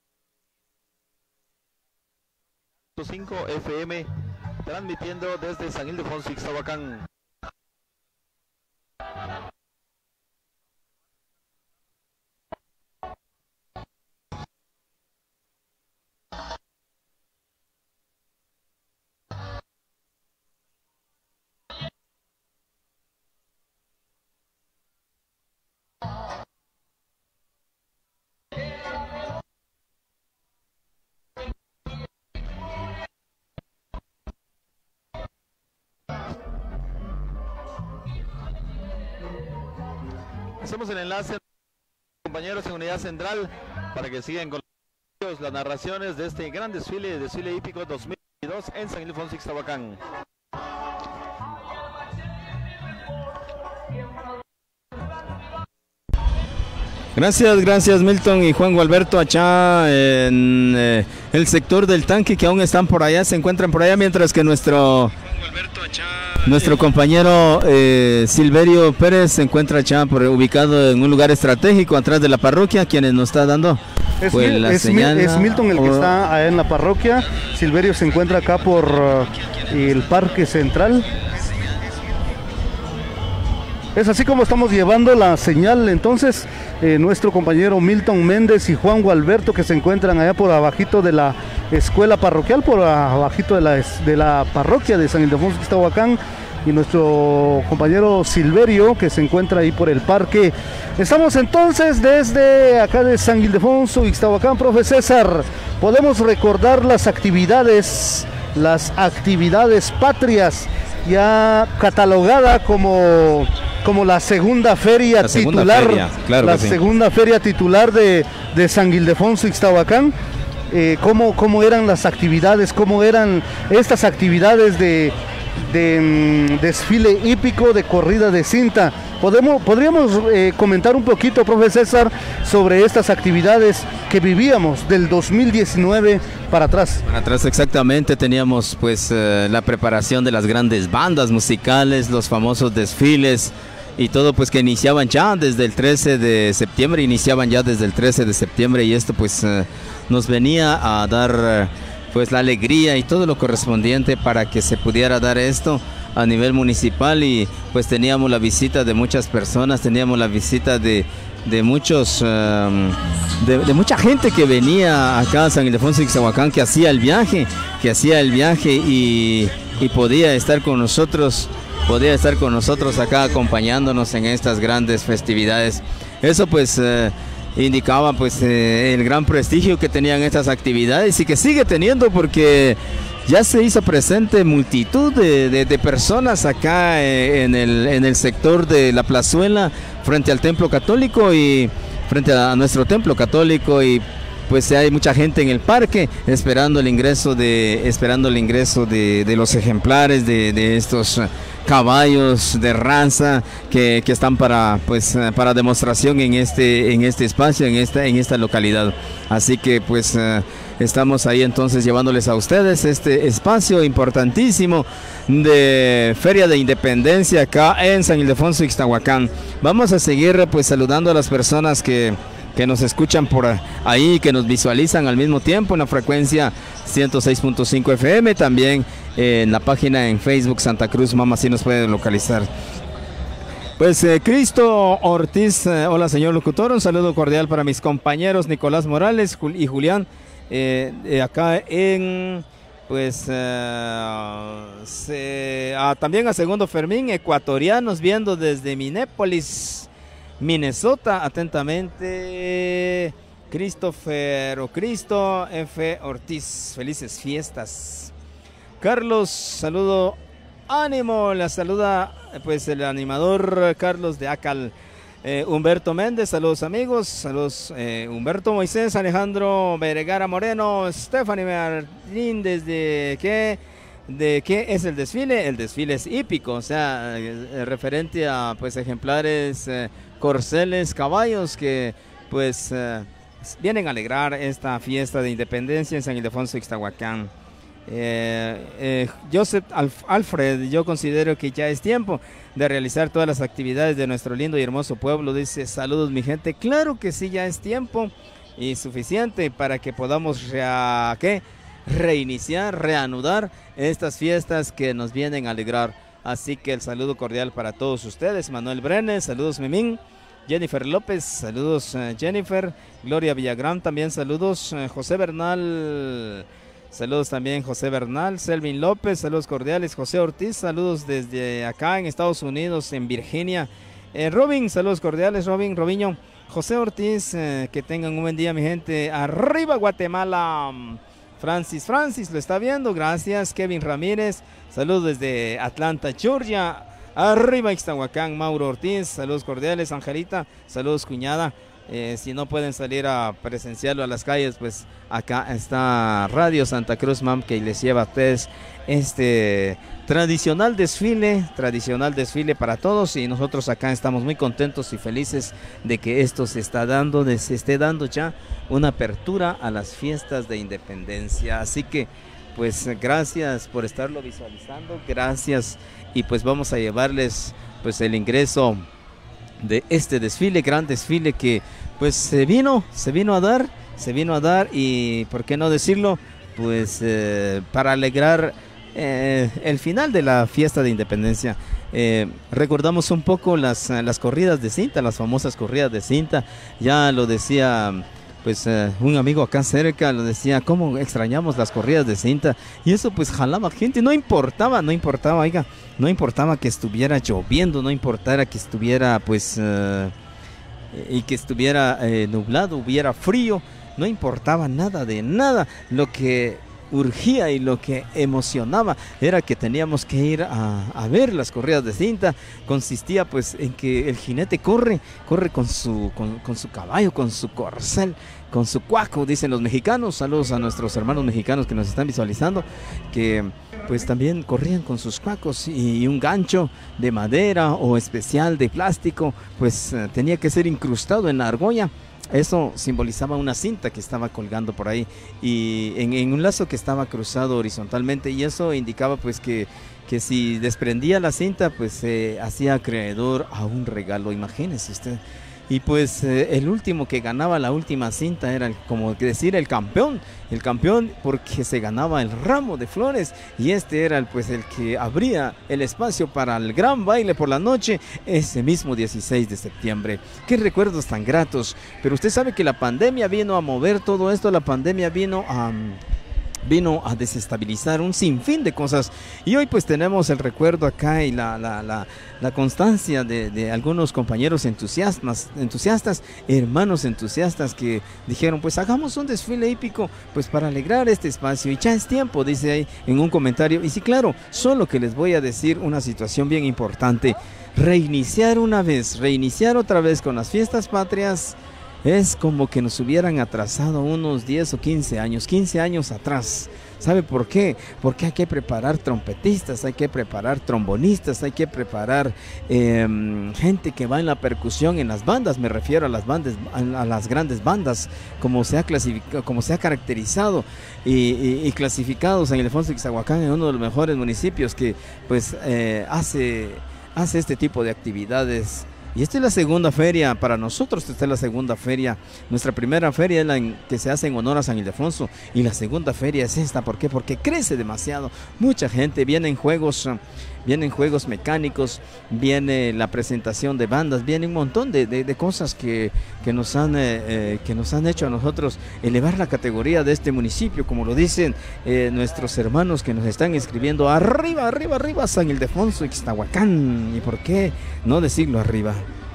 5 FM transmitiendo desde San Ildefonso Ixtahuacán. Hacemos el enlace, compañeros en Unidad Central, para que sigan con las narraciones de este gran desfile hípico 2022 en San Ildefonso Ixtahuacán. Gracias Milton y Juan Gualberto allá en el sector del tanque, que aún están por allá, se encuentran por allá, mientras que nuestro compañero Silverio Pérez se encuentra allá ubicado en un lugar estratégico atrás de la parroquia, quienes nos está dando la señal. Es Milton el que está allá en la parroquia. Silverio se encuentra acá por el Parque Central. Es así como estamos llevando la señal. Entonces nuestro compañero Milton Méndez y Juan Gualberto, que se encuentran allá por abajito de la escuela parroquial, por abajito de la parroquia de San Ildefonso Ixtahuacán, y nuestro compañero Silverio, que se encuentra ahí por el parque. Estamos entonces desde acá de San Ildefonso Ixtahuacán. Profe César, podemos recordar las actividades patrias, ya catalogada como la segunda feria titular, segunda feria titular de San Ildefonso Ixtahuacán. ¿Cómo eran las actividades? ¿Cómo eran estas actividades de desfile hípico, de corrida de cinta? ¿Podríamos comentar un poquito, profe César, sobre estas actividades que vivíamos del 2019 para atrás? Para atrás, exactamente. Teníamos pues la preparación de las grandes bandas musicales, los famosos desfiles y todo, pues que iniciaban ya desde el 13 de septiembre, y esto pues nos venía a dar pues la alegría y todo lo correspondiente para que se pudiera dar esto a nivel municipal. Y pues teníamos la visita de muchas personas, teníamos la visita de muchos de mucha gente que venía acá a San Ildefonso Ixtahuacán, que hacía el viaje y podía estar con nosotros acá acompañándonos en estas grandes festividades. Eso pues indicaba pues el gran prestigio que tenían estas actividades y que sigue teniendo, porque ya se hizo presente multitud de personas acá en el sector de la plazuela, frente al templo católico y frente a nuestro templo católico, y pues hay mucha gente en el parque esperando el ingreso de los ejemplares de estos caballos de raza que están para demostración en este espacio, en esta localidad. Así que pues estamos ahí entonces llevándoles a ustedes este espacio importantísimo de Feria de Independencia acá en San Ildefonso Ixtahuacán. Vamos a seguir pues saludando a las personas que nos escuchan por ahí, que nos visualizan al mismo tiempo en la frecuencia 106.5 FM, también en la página en Facebook Santa Cruz Mama, así nos pueden localizar. Pues Cristo Ortiz, hola señor locutor, un saludo cordial para mis compañeros Nicolás Morales y Julián, acá en también a Segundo Fermín, ecuatorianos viendo desde Minneapolis, Minnesota, atentamente Cristo F. Ortiz, felices fiestas. Carlos, saludo, ánimo, la saluda pues el animador Carlos de Acal. Humberto Méndez, saludos amigos, saludos Humberto Moisés, Alejandro Vergara Moreno, Stephanie Martín, ¿de qué es el desfile? El desfile es hípico, o sea, referente a pues ejemplares, corceles, caballos que pues vienen a alegrar esta fiesta de independencia en San Ildefonso Ixtahuacán. Joseph Alfred, yo considero que ya es tiempo de realizar todas las actividades de nuestro lindo y hermoso pueblo, dice, saludos mi gente. Claro que sí, ya es tiempo y suficiente para que podamos reiniciar, reanudar estas fiestas que nos vienen a alegrar. Así que el saludo cordial para todos ustedes. Manuel Brenes, saludos Memín. Jennifer López, saludos Jennifer. Gloria Villagrán, también saludos. José Bernal, saludos también José Bernal. Selvin López, saludos cordiales. José Ortiz, saludos desde acá en Estados Unidos, en Virginia. Robin, saludos cordiales, Robiño. José Ortiz, que tengan un buen día mi gente. Arriba Guatemala. Francis lo está viendo, gracias. Kevin Ramírez, saludos desde Atlanta, Georgia. Arriba Ixtahuacán, Mauro Ortiz, saludos cordiales. Angelita, saludos cuñada. Si no pueden salir a presenciarlo a las calles, pues acá está Radio Santa Cruz Mam, que les lleva a ustedes este tradicional desfile para todos, y nosotros acá estamos muy contentos y felices de que esto se esté dando ya una apertura a las fiestas de independencia. Así que pues gracias por estarlo visualizando, gracias, y pues vamos a llevarles pues el ingreso de este desfile, gran desfile que pues se vino a dar, y por qué no decirlo, pues para alegrar el final de la fiesta de independencia. Recordamos un poco las corridas de cinta, las famosas corridas de cinta. Ya lo decía pues un amigo acá cerca, lo decía, cómo extrañamos las corridas de cinta, y eso pues jalaba gente, no importaba, oiga, no importaba que estuviera lloviendo, no importara que estuviera pues y que estuviera nublado, hubiera frío, no importaba nada de nada. Lo que urgía y lo que emocionaba era que teníamos que ir a ver las corridas de cinta. Consistía pues en que el jinete corre con su caballo, con su corcel, con su cuaco, dicen los mexicanos. Saludos a nuestros hermanos mexicanos que nos están visualizando, que pues también corrían con sus cuacos, y un gancho de madera o especial de plástico pues tenía que ser incrustado en la argolla. Eso simbolizaba una cinta que estaba colgando por ahí, y en un lazo que estaba cruzado horizontalmente, y eso indicaba pues que si desprendía la cinta pues se hacía acreedor a un regalo, imagínese usted. Y pues el último que ganaba la última cinta era como decir el campeón, porque se ganaba el ramo de flores, y este era pues el que abría el espacio para el gran baile por la noche ese mismo 16 de septiembre. Qué recuerdos tan gratos. Pero usted sabe que la pandemia vino a mover todo esto, la pandemia vino a desestabilizar un sinfín de cosas, y hoy pues tenemos el recuerdo acá y la constancia de algunos compañeros entusiastas, hermanos entusiastas, que dijeron pues hagamos un desfile hípico pues para alegrar este espacio, y ya es tiempo, dice ahí en un comentario. Y sí, claro, solo que les voy a decir una situación bien importante: reiniciar otra vez con las fiestas patrias es como que nos hubieran atrasado unos 10 o 15 años atrás. ¿Sabe por qué? Porque hay que preparar trompetistas, hay que preparar trombonistas, hay que preparar gente que va en la percusión, en las bandas, me refiero a las bandas, a las grandes bandas, como se ha clasificado, como se ha caracterizado y clasificado San Ildefonso Ixtahuacán en uno de los mejores municipios que pues hace este tipo de actividades. Y esta es la segunda feria para nosotros, esta es la segunda feria. Nuestra primera feria es la que se hace en honor a San Ildefonso, y la segunda feria es esta. ¿Por qué? Porque crece demasiado, mucha gente, vienen juegos mecánicos, viene la presentación de bandas, viene un montón de cosas que nos han hecho a nosotros elevar la categoría de este municipio, como lo dicen nuestros hermanos que nos están escribiendo. Arriba, arriba, arriba San Ildefonso Ixtahuacán, y por qué no decirlo arriba.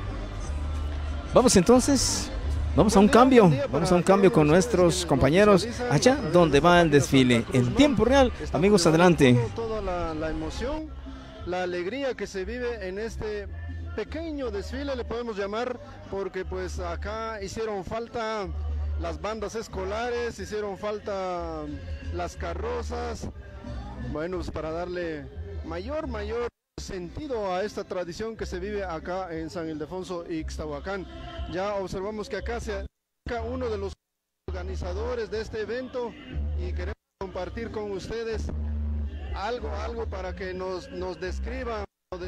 Vamos entonces, vamos a un cambio con nuestros compañeros allá donde va el desfile en tiempo real. Amigos, adelante. Toda la emoción, la alegría que se vive en este pequeño desfile, le podemos llamar, porque pues acá hicieron falta las bandas escolares, hicieron falta las carrozas, bueno, pues para darle mayor sentido a esta tradición que se vive acá en San Ildefonso Ixtahuacán. Ya observamos que acá se acerca uno de los organizadores de este evento, y queremos compartir con ustedes algo para que nos describan.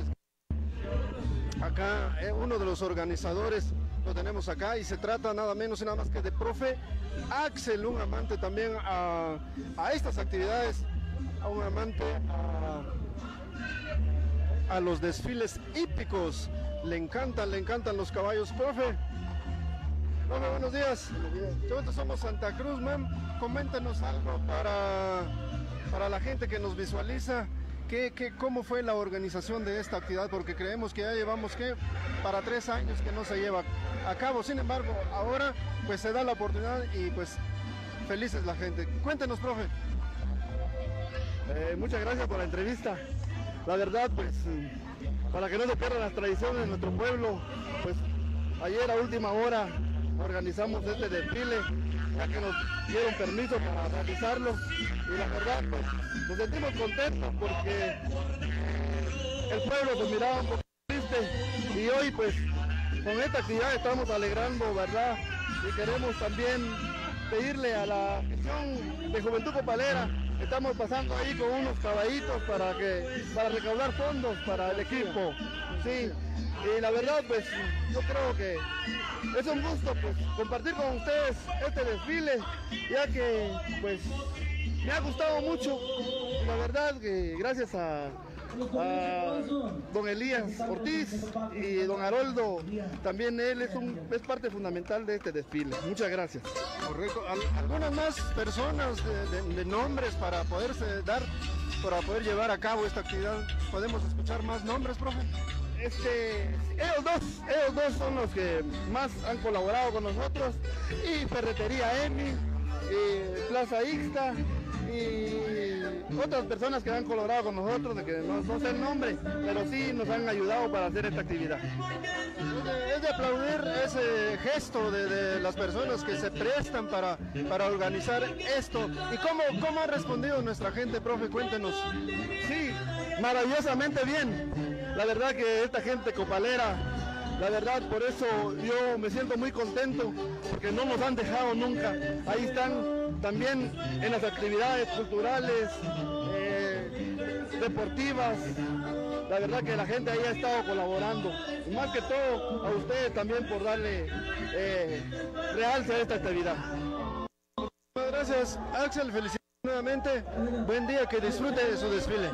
Acá uno de los organizadores lo tenemos acá, y se trata nada menos y nada más que de profe Axel, un amante también a estas actividades, a un amante a los desfiles hípicos. Le encantan los caballos. Profe, buenos días. Nosotros somos Santa Cruz, coméntanos algo para la gente que nos visualiza. ¿Cómo fue la organización de esta actividad? Porque creemos que ya llevamos para 3 años que no se lleva a cabo. Sin embargo, ahora pues se da la oportunidad, y pues felices la gente. Cuéntenos, profe. Muchas gracias por la entrevista. la verdad, pues, para que no se pierdan las tradiciones de nuestro pueblo, pues, ayer a última hora organizamos este desfile, ya que nos dieron permiso para realizarlo, y la verdad, pues, nos sentimos contentos porque el pueblo se miraba un poco triste, y hoy, pues, con esta actividad estamos alegrando, ¿verdad? Y queremos también pedirle a la misión de Juventud Copalera, estamos pasando ahí con unos caballitos para recaudar fondos para el equipo, sí, y la verdad, pues, yo creo que es un gusto, pues, compartir con ustedes este desfile, ya que, pues, me ha gustado mucho, la verdad que gracias a don Elías Ortiz y don Haroldo, también él es parte fundamental de este desfile. Muchas gracias. Correcto. ¿Algunas más personas de nombres para poderse dar, para poder llevar a cabo esta actividad? ¿Podemos escuchar más nombres, profe? Ellos dos son los que más han colaborado con nosotros, y Ferretería Emi, y Plaza Ixta, y otras personas que han colaborado con nosotros, de que no sé el nombre, pero sí nos han ayudado para hacer esta actividad. Es de aplaudir ese gesto de las personas que se prestan para organizar esto. ¿Y cómo ha respondido nuestra gente, profe? Cuéntenos. Sí, maravillosamente bien. La verdad que esta gente copalera, la verdad, por eso yo me siento muy contento, porque no nos han dejado nunca. Ahí están también en las actividades culturales, deportivas. La verdad que la gente ahí ha estado colaborando. Y más que todo, a ustedes también por darle realce a esta actividad. Muchas gracias, Axel. Felicidades nuevamente. Buen día, que disfrute de su desfile.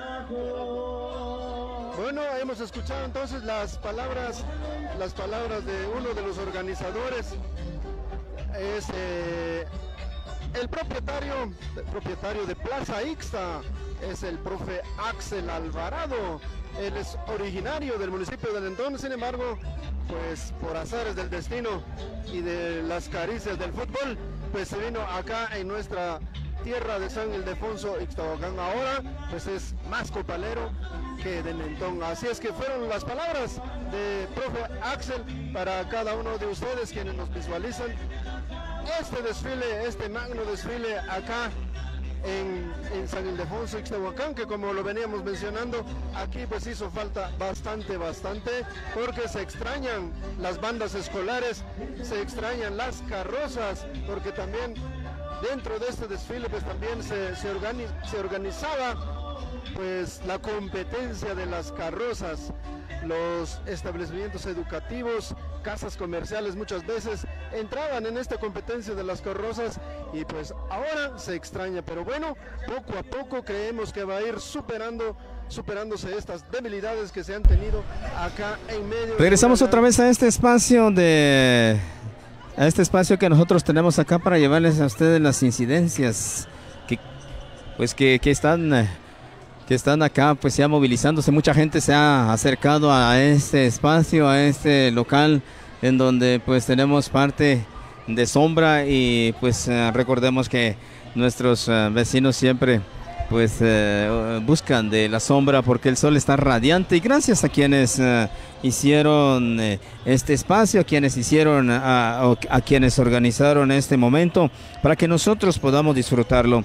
Bueno, hemos escuchado entonces las palabras de uno de los organizadores. Es el propietario de Plaza Ixta, es el profe Axel Alvarado. Él es originario del municipio de Lentón, sin embargo, pues por azares del destino y de las caricias del fútbol, pues se vino acá en nuestra tierra de San Ildefonso, Ixtahuacán. Ahora pues es más copalero que de Lentón. Así es que fueron las palabras de profe Axel para cada uno de ustedes quienes nos visualizan este desfile, este magno desfile acá en San Ildefonso, Ixtahuacán, que como lo veníamos mencionando, aquí pues hizo falta bastante, porque se extrañan las bandas escolares, se extrañan las carrozas, porque también dentro de este desfile pues también se organizaba pues la competencia de las carrozas. Los establecimientos educativos, casas comerciales muchas veces entraban en esta competencia de las carrozas, y pues ahora se extraña, pero bueno, poco a poco creemos que va a ir superándose estas debilidades que se han tenido acá en medio. Regresamos otra vez a este espacio que nosotros tenemos acá para llevarles a ustedes las incidencias que están acá, pues ya movilizándose. Mucha gente se ha acercado a este espacio, a este local, en donde pues tenemos parte de sombra, y pues recordemos que nuestros vecinos siempre pues buscan de la sombra, porque el sol está radiante, y gracias a quienes hicieron este espacio, a quienes a quienes organizaron este momento para que nosotros podamos disfrutarlo.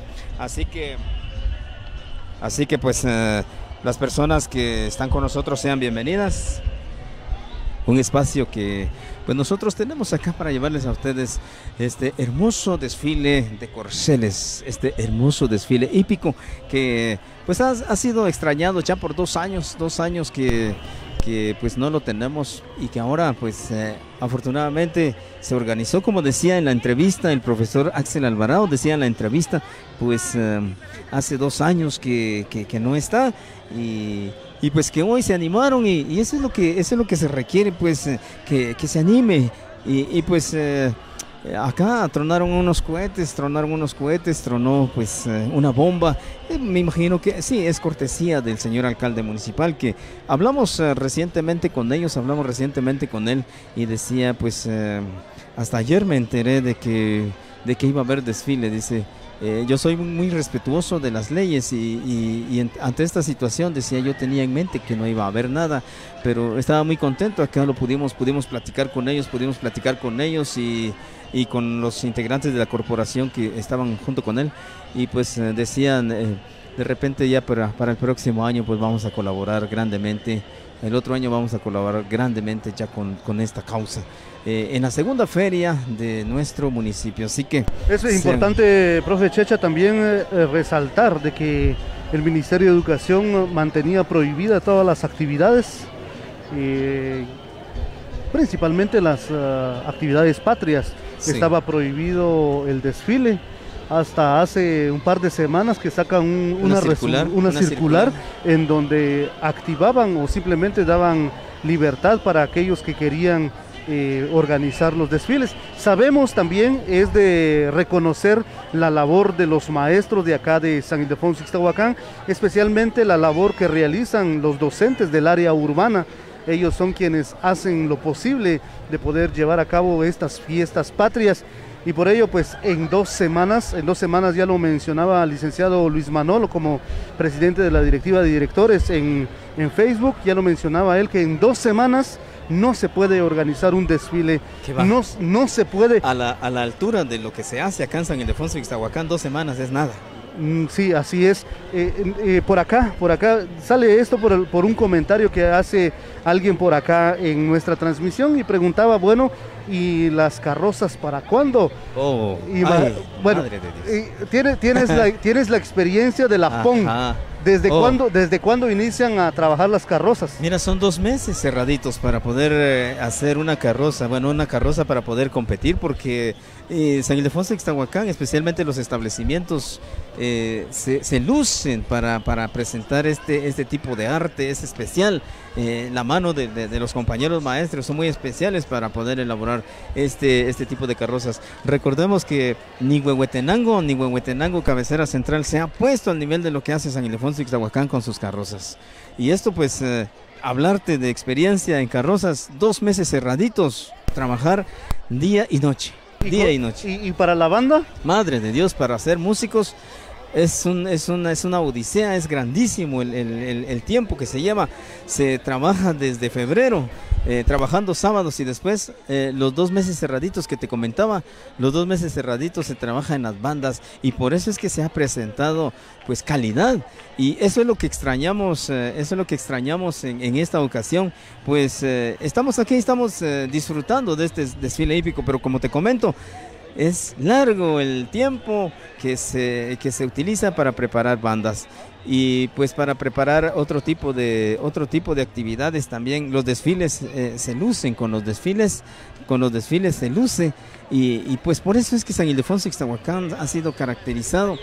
Así que pues las personas que están con nosotros sean bienvenidas. Un espacio que pues nosotros tenemos acá para llevarles a ustedes este hermoso desfile de corceles, este hermoso desfile hípico que pues ha sido extrañado ya por 2 años que pues no lo tenemos, y que ahora pues afortunadamente se organizó, como decía en la entrevista el profesor Axel Alvarado, decía en la entrevista, pues hace 2 años que no está, y pues que hoy se animaron, y eso es lo que se requiere, pues que se anime, y pues acá tronaron unos cohetes, tronó pues una bomba. Me imagino que sí, es cortesía del señor alcalde municipal, que hablamos recientemente con él, y decía pues hasta ayer me enteré de que iba a haber desfile, dice, yo soy muy respetuoso de las leyes y ante esta situación, decía, yo tenía en mente que no iba a haber nada, pero estaba muy contento. Acá lo pudimos platicar con ellos y con los integrantes de la corporación que estaban junto con él, y pues decían, de repente ya para el próximo año pues vamos a colaborar grandemente, el otro año vamos a colaborar grandemente ya con esta causa. En la segunda feria de nuestro municipio, así que... Es importante, profe Checha, también resaltar de que el Ministerio de Educación mantenía prohibidas todas las actividades, principalmente las actividades patrias. Sí. Estaba prohibido el desfile hasta hace un par de semanas que sacan una circular en donde activaban o simplemente daban libertad para aquellos que querían organizar los desfiles. Sabemos también es de reconocer la labor de los maestros de acá de San Ildefonso Ixtahuacán, especialmente la labor que realizan los docentes del área urbana. Ellos son quienes hacen lo posible de poder llevar a cabo estas fiestas patrias, y por ello pues en 2 semanas, ya lo mencionaba el licenciado Luis Manolo como presidente de la directiva de directores en Facebook, ya lo mencionaba él, que en 2 semanas no se puede organizar un desfile, no se puede. A la altura de lo que se hace acá en San Ildefonso Ixtahuacán, 2 semanas es nada. Sí, así es. Por acá sale esto por un comentario que hace alguien por acá en nuestra transmisión y preguntaba, bueno, ¿y las carrozas para cuándo? Bueno, tienes la experiencia de la PON. ¿Desde cuándo inician a trabajar las carrozas? Mira, son 2 meses cerraditos para poder hacer una carroza para poder competir, porque San Ildefonso Ixtahuacán, especialmente los establecimientos, se lucen para presentar este tipo de arte. Es especial. La mano de los compañeros maestros son muy especiales para poder elaborar este tipo de carrozas. Recordemos que ni Huehuetenango, cabecera central, se ha puesto al nivel de lo que hace San Ildefonso Ixtahuacán con sus carrozas. Y esto pues, hablarte de experiencia en carrozas, 2 meses cerraditos, trabajar día y noche. ¿Y para la banda? Madre de Dios, para ser músicos es una odisea, es grandísimo el tiempo que se lleva. Se trabaja desde febrero, trabajando sábados, y después los 2 meses cerraditos que te comentaba, los 2 meses cerraditos se trabaja en las bandas, y por eso es que se ha presentado pues calidad, y eso es lo que extrañamos, en esta ocasión. Pues estamos aquí, estamos disfrutando de este desfile hípico, pero como te comento, es largo el tiempo que se utiliza para preparar bandas, y pues para preparar otro tipo de actividades también. Los desfiles se lucen, con los desfiles se luce, y pues por eso es que San Ildefonso Ixtahuacán ha sido caracterizado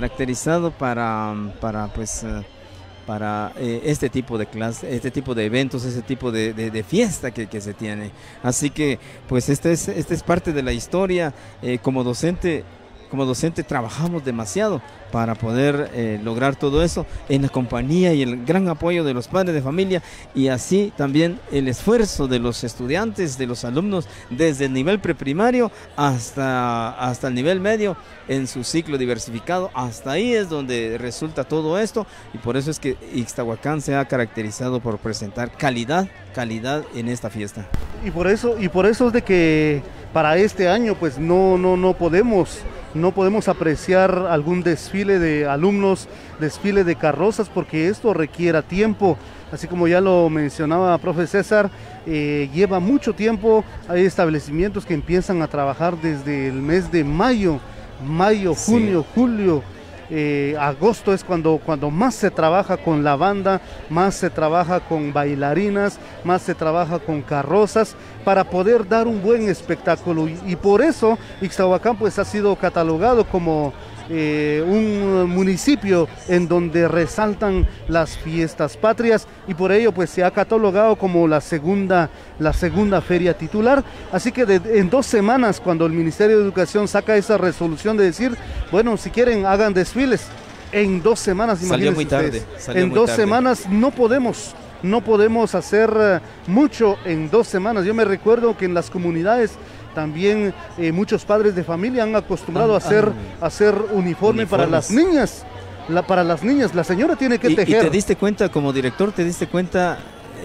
para este tipo de clases, este tipo de eventos, este tipo de fiesta que se tiene. Así que pues este es parte de la historia. Como docente trabajamos demasiado para poder lograr todo eso, en la compañía y el gran apoyo de los padres de familia, y así también el esfuerzo de los estudiantes, de los alumnos, desde el nivel preprimario hasta el nivel medio, en su ciclo diversificado. Hasta ahí es donde resulta todo esto, y por eso es que Ixtahuacán se ha caracterizado por presentar calidad en esta fiesta. Y por eso es de que para este año pues no podemos apreciar algún desfile de alumnos, desfile de carrozas, porque esto requiere tiempo. Así como ya lo mencionaba profe César, lleva mucho tiempo. Hay establecimientos que empiezan a trabajar desde el mes de mayo, junio, julio. Agosto es cuando más se trabaja con la banda, más se trabaja con bailarinas, más se trabaja con carrozas, para poder dar un buen espectáculo, y por eso Ixtahuacán pues ha sido catalogado como un municipio en donde resaltan las fiestas patrias, y por ello pues se ha catalogado como la segunda feria titular. Así que en 2 semanas, cuando el Ministerio de Educación saca esa resolución de decir, bueno, si quieren hagan desfiles, en 2 semanas, salió muy tarde. En 2 semanas no podemos hacer mucho en 2 semanas. Yo me recuerdo que en las comunidades también muchos padres de familia han acostumbrado a hacer uniforme para las niñas. Para las niñas, la señora tiene que tejer. ¿Y te diste cuenta, como director, te diste cuenta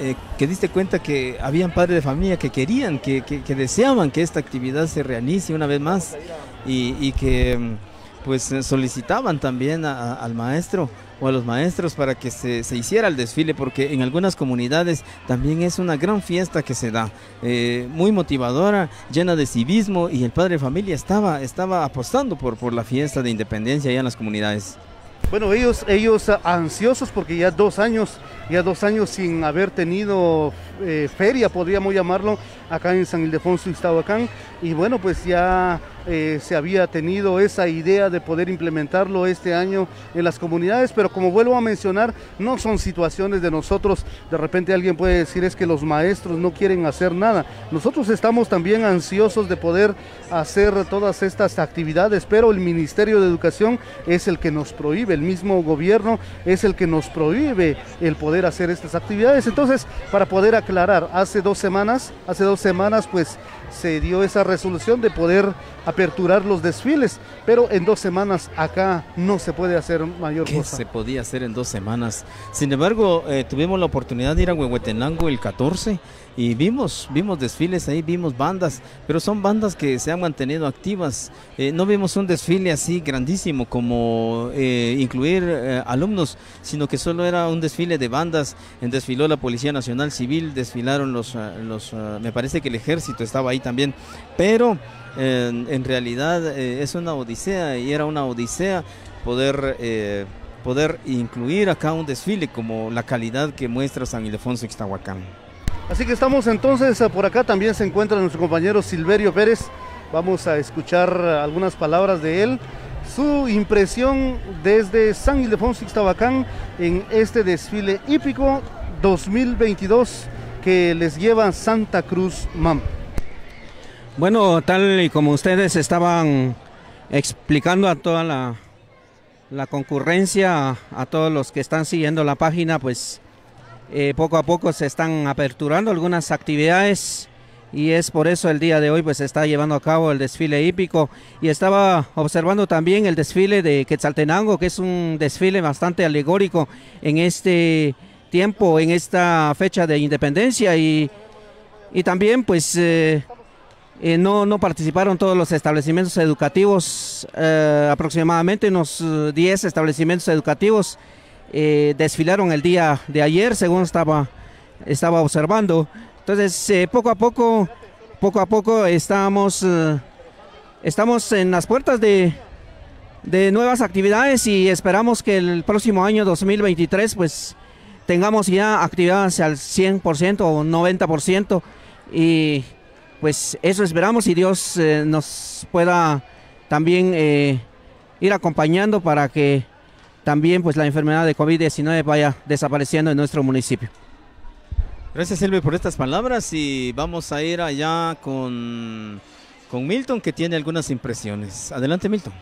que habían padres de familia que querían, que deseaban que esta actividad se realice una vez más y que pues solicitaban también al maestro o a los maestros para que se hiciera el desfile, porque en algunas comunidades también es una gran fiesta que se da, muy motivadora, llena de civismo, y el padre de familia estaba apostando por la fiesta de independencia allá en las comunidades. Bueno, ellos ansiosos porque ya 2 años sin haber tenido feria, podríamos llamarlo, acá en San Ildefonso, Ixtahuacán, y bueno, pues ya se había tenido esa idea de poder implementarlo este año en las comunidades, pero como vuelvo a mencionar, no son situaciones de nosotros. De repente alguien puede decir es que los maestros no quieren hacer nada. Nosotros estamos también ansiosos de poder hacer todas estas actividades, pero el Ministerio de Educación es el que nos prohíbe, el mismo gobierno es el que nos prohíbe el poder hacer estas actividades. Entonces, para poder aclarar, hace dos semanas pues se dio esa resolución de poder aperturar los desfiles, pero en 2 semanas acá no se puede hacer mayor cosa. Se podía hacer en 2 semanas. Sin embargo, tuvimos la oportunidad de ir a Huehuetenango el 14 y vimos desfiles ahí, vimos bandas, pero son bandas que se han mantenido activas. No vimos un desfile así grandísimo como incluir alumnos, sino que solo era un desfile de bandas. Desfiló la Policía Nacional Civil, desfilaron me parece que el Ejército estaba ahí también, pero en realidad es una odisea, y era una odisea poder incluir acá un desfile como la calidad que muestra San Ildefonso Ixtahuacán. Así que estamos entonces, por acá también se encuentra nuestro compañero Silverio Pérez. Vamos a escuchar algunas palabras de él, su impresión desde San Ildefonso Ixtahuacán en este desfile hípico 2022 que les lleva Santa Cruz MAM. Bueno, tal y como ustedes estaban explicando a toda la concurrencia, a todos los que están siguiendo la página, pues poco a poco se están aperturando algunas actividades, y es por eso el día de hoy pues se está llevando a cabo el desfile hípico. Y estaba observando también el desfile de Quetzaltenango, que es un desfile bastante alegórico en este tiempo, en esta fecha de independencia, y también pues no participaron todos los establecimientos educativos, aproximadamente unos 10 establecimientos educativos desfilaron el día de ayer, según estaba observando. Entonces poco a poco estamos en las puertas de nuevas actividades, y esperamos que el próximo año 2023 pues tengamos ya actividades al 100% o 90%, y pues eso esperamos, y Dios nos pueda también ir acompañando para que también pues la enfermedad de COVID-19 vaya desapareciendo en nuestro municipio. Gracias, Silvio, por estas palabras, y vamos a ir allá con Milton, que tiene algunas impresiones. Adelante, Milton.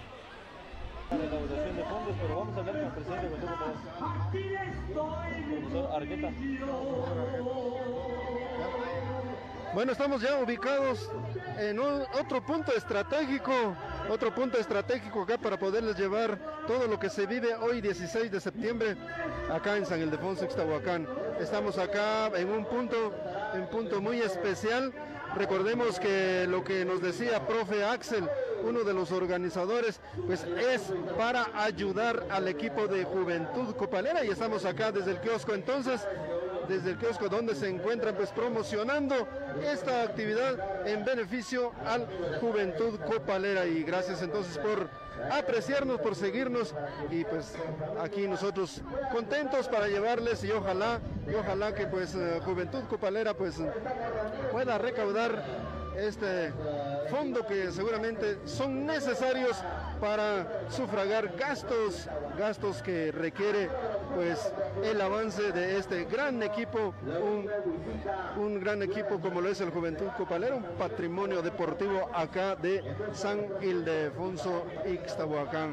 Bueno, estamos ya ubicados en otro punto estratégico acá para poderles llevar todo lo que se vive hoy 16 de septiembre acá en San Ildefonso Ixtahuacán. Estamos acá en un punto muy especial. Recordemos que lo que nos decía profe Axel, uno de los organizadores, pues es para ayudar al equipo de Juventud Copalera, y estamos acá desde el kiosco entonces, donde se encuentran pues promocionando esta actividad en beneficio al Juventud Copalera. Y gracias entonces por apreciarnos, por seguirnos, y pues aquí nosotros contentos para llevarles, y ojalá que pues Juventud Copalera pues pueda recaudar este fondo que seguramente son necesarios para sufragar gastos que requiere pues el avance de este gran equipo, un gran equipo como lo es el Juventud Copalera, un patrimonio deportivo acá de San Ildefonso Ixtahuacán.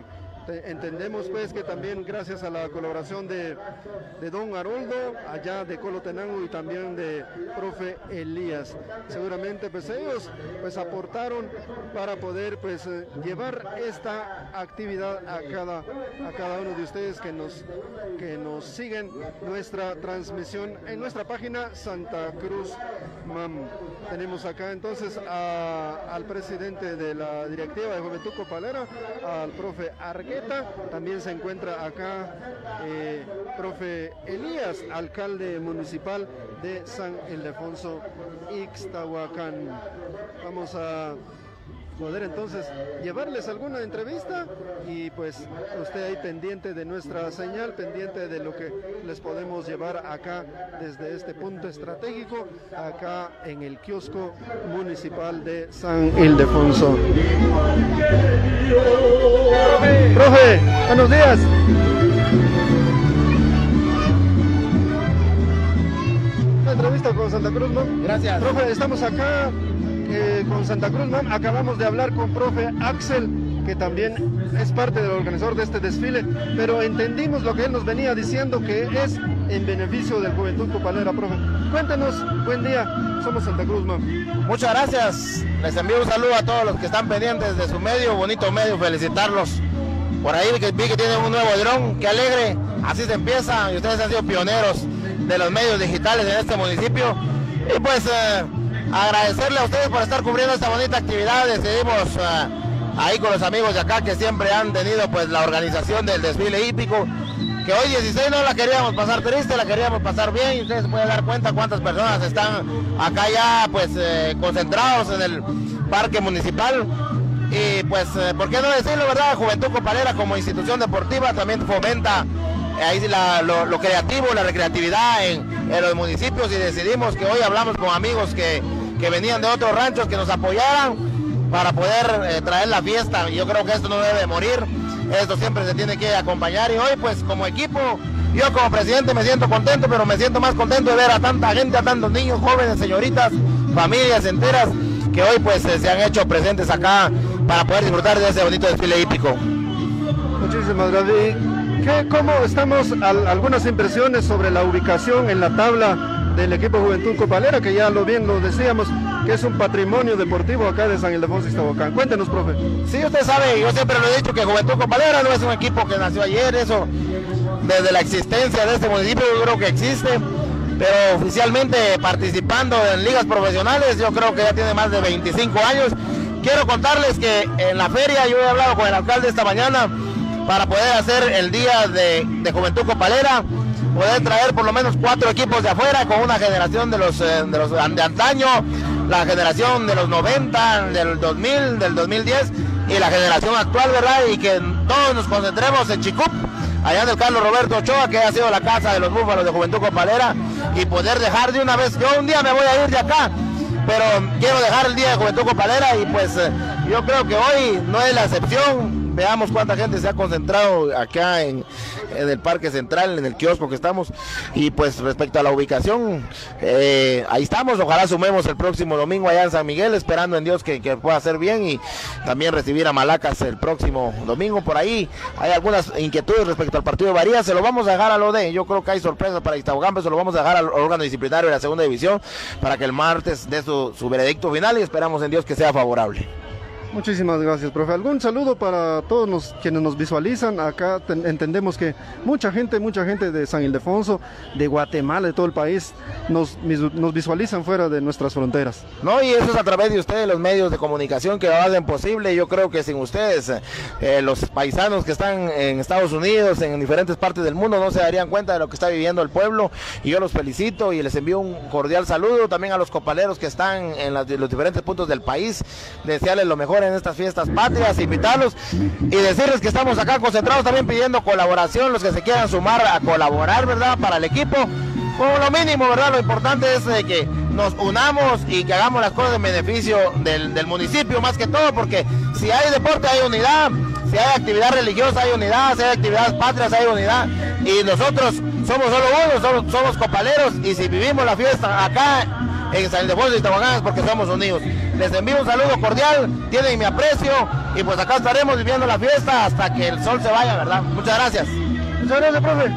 Entendemos pues que también gracias a la colaboración de don Haroldo, allá de Colotenango, y también de profe Elías. Seguramente pues ellos pues aportaron para poder pues llevar esta actividad a cada uno de ustedes que nos siguen nuestra transmisión en nuestra página Santa Cruz MAM. Tenemos acá entonces al presidente de la directiva de Juventud Copalera, al profe Argueta. También se encuentra acá profe Elías, alcalde municipal de San Ildefonso, Ixtahuacán. Vamos a poder entonces llevarles alguna entrevista y pues usted ahí pendiente de nuestra señal, pendiente de lo que les podemos llevar acá desde este punto estratégico, acá en el kiosco municipal de San Ildefonso. Profe, buenos días. Una entrevista con Santa Cruz, ¿no? Gracias. Profe, estamos acá con Santa Cruz MAM. Acabamos de hablar con profe Axel, que también es parte del organizador de este desfile, pero entendimos lo que él nos venía diciendo, que es en beneficio del Juventud Copalera. Profe, cuéntenos, buen día, somos Santa Cruz MAM. Muchas gracias, les envío un saludo a todos los que están pendientes de su medio, bonito medio, felicitarlos. Por ahí vi que tienen un nuevo dron, qué alegre, así se empieza, y ustedes han sido pioneros de los medios digitales en este municipio, y pues agradecerle a ustedes por estar cubriendo esta bonita actividad. Decidimos ahí con los amigos de acá que siempre han tenido pues la organización del desfile hípico, que hoy 16 no la queríamos pasar triste, la queríamos pasar bien, y ustedes se pueden dar cuenta cuántas personas están acá ya pues concentrados en el parque municipal. Y pues, ¿por qué no decirlo, verdad? Juventud Copalera como institución deportiva también fomenta ahí lo creativo, la recreatividad en los municipios, y decidimos que hoy hablamos con amigos que venían de otros ranchos que nos apoyaran para poder traer la fiesta. Y yo creo que esto no debe morir, esto siempre se tiene que acompañar, y hoy pues como equipo, yo como presidente me siento contento, pero me siento más contento de ver a tanta gente, a tantos niños, jóvenes, señoritas, familias enteras que hoy pues se han hecho presentes acá para poder disfrutar de ese bonito desfile hípico. Muchísimas gracias. ¿Cómo estamos? Algunas impresiones sobre la ubicación en la tabla del equipo Juventud Copalera, que ya lo decíamos, que es un patrimonio deportivo acá de San Ildefonso, Ixtahuacán. Cuéntenos, profe. Sí, usted sabe, yo siempre lo he dicho, que Juventud Copalera no es un equipo que nació ayer, eso desde la existencia de este municipio yo creo que existe, pero oficialmente participando en ligas profesionales yo creo que ya tiene más de 25 años. Quiero contarles que en la feria yo he hablado con el alcalde esta mañana para poder hacer el día de Juventud Copalera, poder traer por lo menos 4 equipos de afuera con una generación de los de antaño, la generación de los 90, del 2000, del 2010 y la generación actual, ¿verdad? Y que todos nos concentremos en Chicup, allá en el Carlos Roberto Ochoa, que ha sido la casa de los búfalos de Juventud Copalera, y poder dejar de una vez, yo un día me voy a ir de acá, pero quiero dejar el día de Juventud Copalera, y pues yo creo que hoy no es la excepción. Veamos cuánta gente se ha concentrado acá en el Parque Central, en el kiosco que estamos. Y pues respecto a la ubicación, ahí estamos, ojalá sumemos el próximo domingo allá en San Miguel, esperando en Dios que pueda ser bien, y también recibir a Malacas el próximo domingo. Por ahí hay algunas inquietudes respecto al partido de Varías, se lo vamos a dejar a lo de, yo creo que hay sorpresas para Ixtahuacán, pero se lo vamos a dejar al órgano disciplinario de la segunda división para que el martes dé su veredicto final, y esperamos en Dios que sea favorable. Muchísimas gracias, profe. ¿Algún saludo para todos quienes nos visualizan? Acá entendemos que mucha gente de San Ildefonso, de Guatemala, de todo el país, nos visualizan fuera de nuestras fronteras. No, y eso es a través de ustedes, los medios de comunicación, que lo hacen posible. Yo creo que sin ustedes, los paisanos que están en Estados Unidos, en diferentes partes del mundo, no se darían cuenta de lo que está viviendo el pueblo, y yo los felicito y les envío un cordial saludo también a los copaleros que están en los diferentes puntos del país, desearles lo mejor en estas fiestas patrias, invitarlos y decirles que estamos acá concentrados también pidiendo colaboración, los que se quieran sumar a colaborar, ¿verdad?, para el equipo, con lo mínimo, ¿verdad? Lo importante es que nos unamos y que hagamos las cosas en beneficio del municipio, más que todo, porque si hay deporte hay unidad, si hay actividad religiosa hay unidad, si hay actividades patrias hay unidad, y nosotros somos solo uno, somos copaleros, y si vivimos la fiesta acá en San Ildefonso y Ixtahuacán es porque somos unidos. les envío un saludo cordial, tienen mi aprecio y pues acá estaremos viviendo la fiesta hasta que el sol se vaya, ¿verdad? Muchas gracias. Muchas gracias, profe.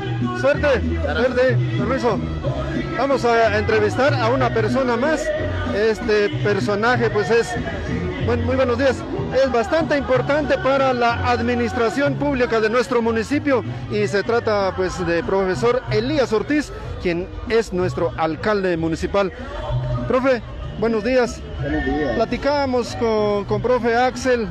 Suerte, permiso. Vamos a entrevistar a una persona más. Este personaje pues es, muy buenos días, es bastante importante para la administración pública de nuestro municipio y se trata pues de profesor Elías Ortiz, quien es nuestro alcalde municipal. Profe, buenos días. Buenos días. Platicábamos con profe Axel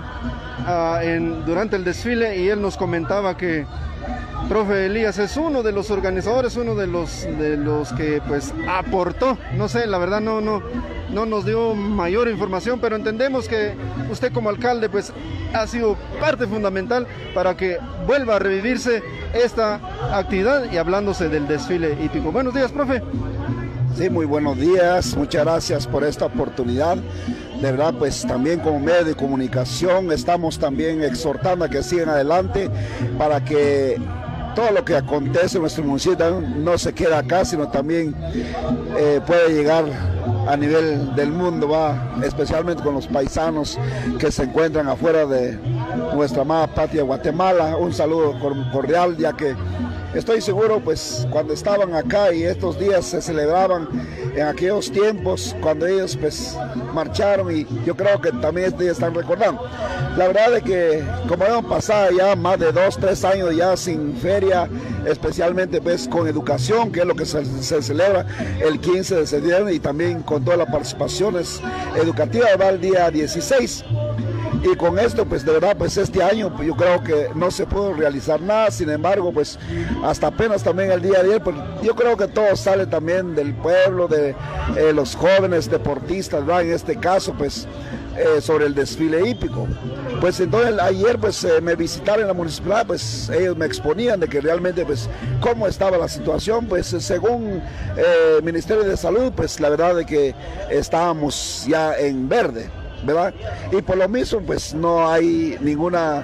durante el desfile y él nos comentaba que profe Elías es uno de los organizadores, uno de los que pues aportó, no sé, la verdad no nos dio mayor información, pero entendemos que usted como alcalde pues ha sido parte fundamental para que vuelva a revivirse esta actividad y hablándose del desfile hípico. Buenos días, profe. Sí, muy buenos días, muchas gracias por esta oportunidad. De verdad, pues también como medio de comunicación estamos también exhortando a que sigan adelante para que todo lo que acontece en nuestro municipio no se queda acá, sino también puede llegar a nivel del mundo, especialmente con los paisanos que se encuentran afuera de nuestra amada patria Guatemala. Un saludo cordial, ya que estoy seguro, pues cuando estaban acá y estos días se celebraban en aquellos tiempos, cuando ellos pues marcharon, y yo creo que también este día están recordando. La verdad es que como hemos pasado ya más de 2-3 años ya sin feria, especialmente pues con educación, que es lo que se celebra el 15 de septiembre, y también con todas las participaciones educativas, va el día 16. Y con esto, pues de verdad, pues este año yo creo que no se pudo realizar nada. Sin embargo, pues hasta apenas también el día de ayer, pues yo creo que todo sale también del pueblo, de los jóvenes deportistas, ¿verdad? En este caso, pues sobre el desfile hípico. Pues entonces ayer pues me visitaron en la municipalidad, pues ellos me exponían de que realmente pues cómo estaba la situación, pues según el Ministerio de Salud, pues la verdad de que estábamos ya en verde, ¿verdad? Y por lo mismo pues no hay ninguna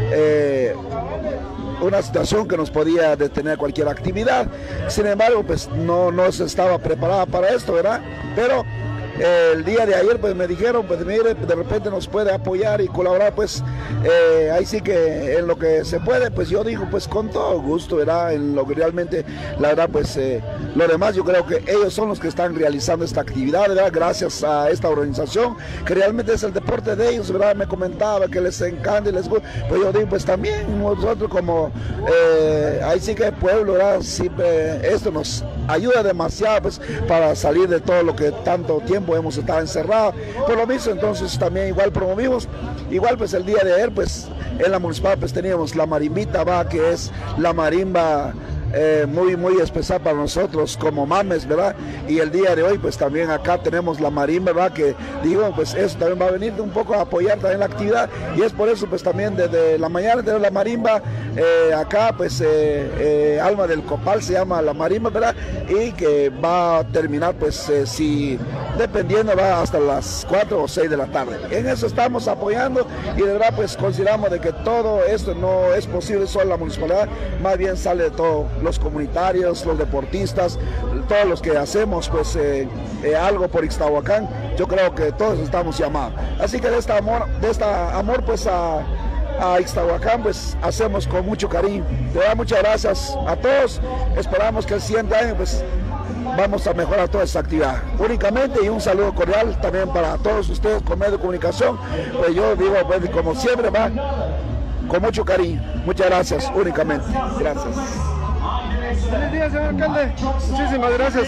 una situación que nos podía detener cualquier actividad. Sin embargo, pues no se estaba preparada para esto, ¿verdad? Pero el día de ayer pues me dijeron, pues mire, de repente nos puede apoyar y colaborar, pues ahí sí que en lo que se puede, pues yo digo pues con todo gusto, ¿verdad? En lo que realmente, la verdad pues lo demás yo creo que ellos son los que están realizando esta actividad, ¿verdad? Gracias a esta organización, que realmente es el deporte de ellos, ¿verdad? Me comentaba que les encanta y les gusta, pues yo digo pues también nosotros como ahí sí que el pueblo, ¿verdad? Siempre esto nos ayuda demasiado pues para salir de todo lo que tanto tiempo hemos estado encerrados. Por lo mismo entonces también igual promovimos, igual pues el día de ayer pues en la municipal pues teníamos la marimbita, que es la marimba muy especial para nosotros como mames, ¿verdad? Y el día de hoy pues también acá tenemos la marimba, ¿verdad? Que digo pues eso también va a venir un poco a apoyar también la actividad, y es por eso pues también desde la mañana tenemos la marimba acá pues Alma del Copal se llama la marimba, ¿verdad? Y que va a terminar pues si dependiendo va hasta las 4 o 6 de la tarde. En eso estamos apoyando, y de verdad pues consideramos de que todo esto no es posible solo en la municipalidad, más bien sale de todo, los comunitarios, los deportistas, todos los que hacemos pues algo por Ixtahuacán. Yo creo que todos estamos llamados, así que de este amor pues a Ixtahuacán pues hacemos con mucho cariño. De verdad, muchas gracias a todos, esperamos que el siguiente año pues vamos a mejorar toda esta actividad únicamente, y un saludo cordial también para todos ustedes con medio de comunicación. Pues yo digo pues como siempre va con mucho cariño, muchas gracias únicamente, gracias. Buenos días, señor alcalde, muchísimas gracias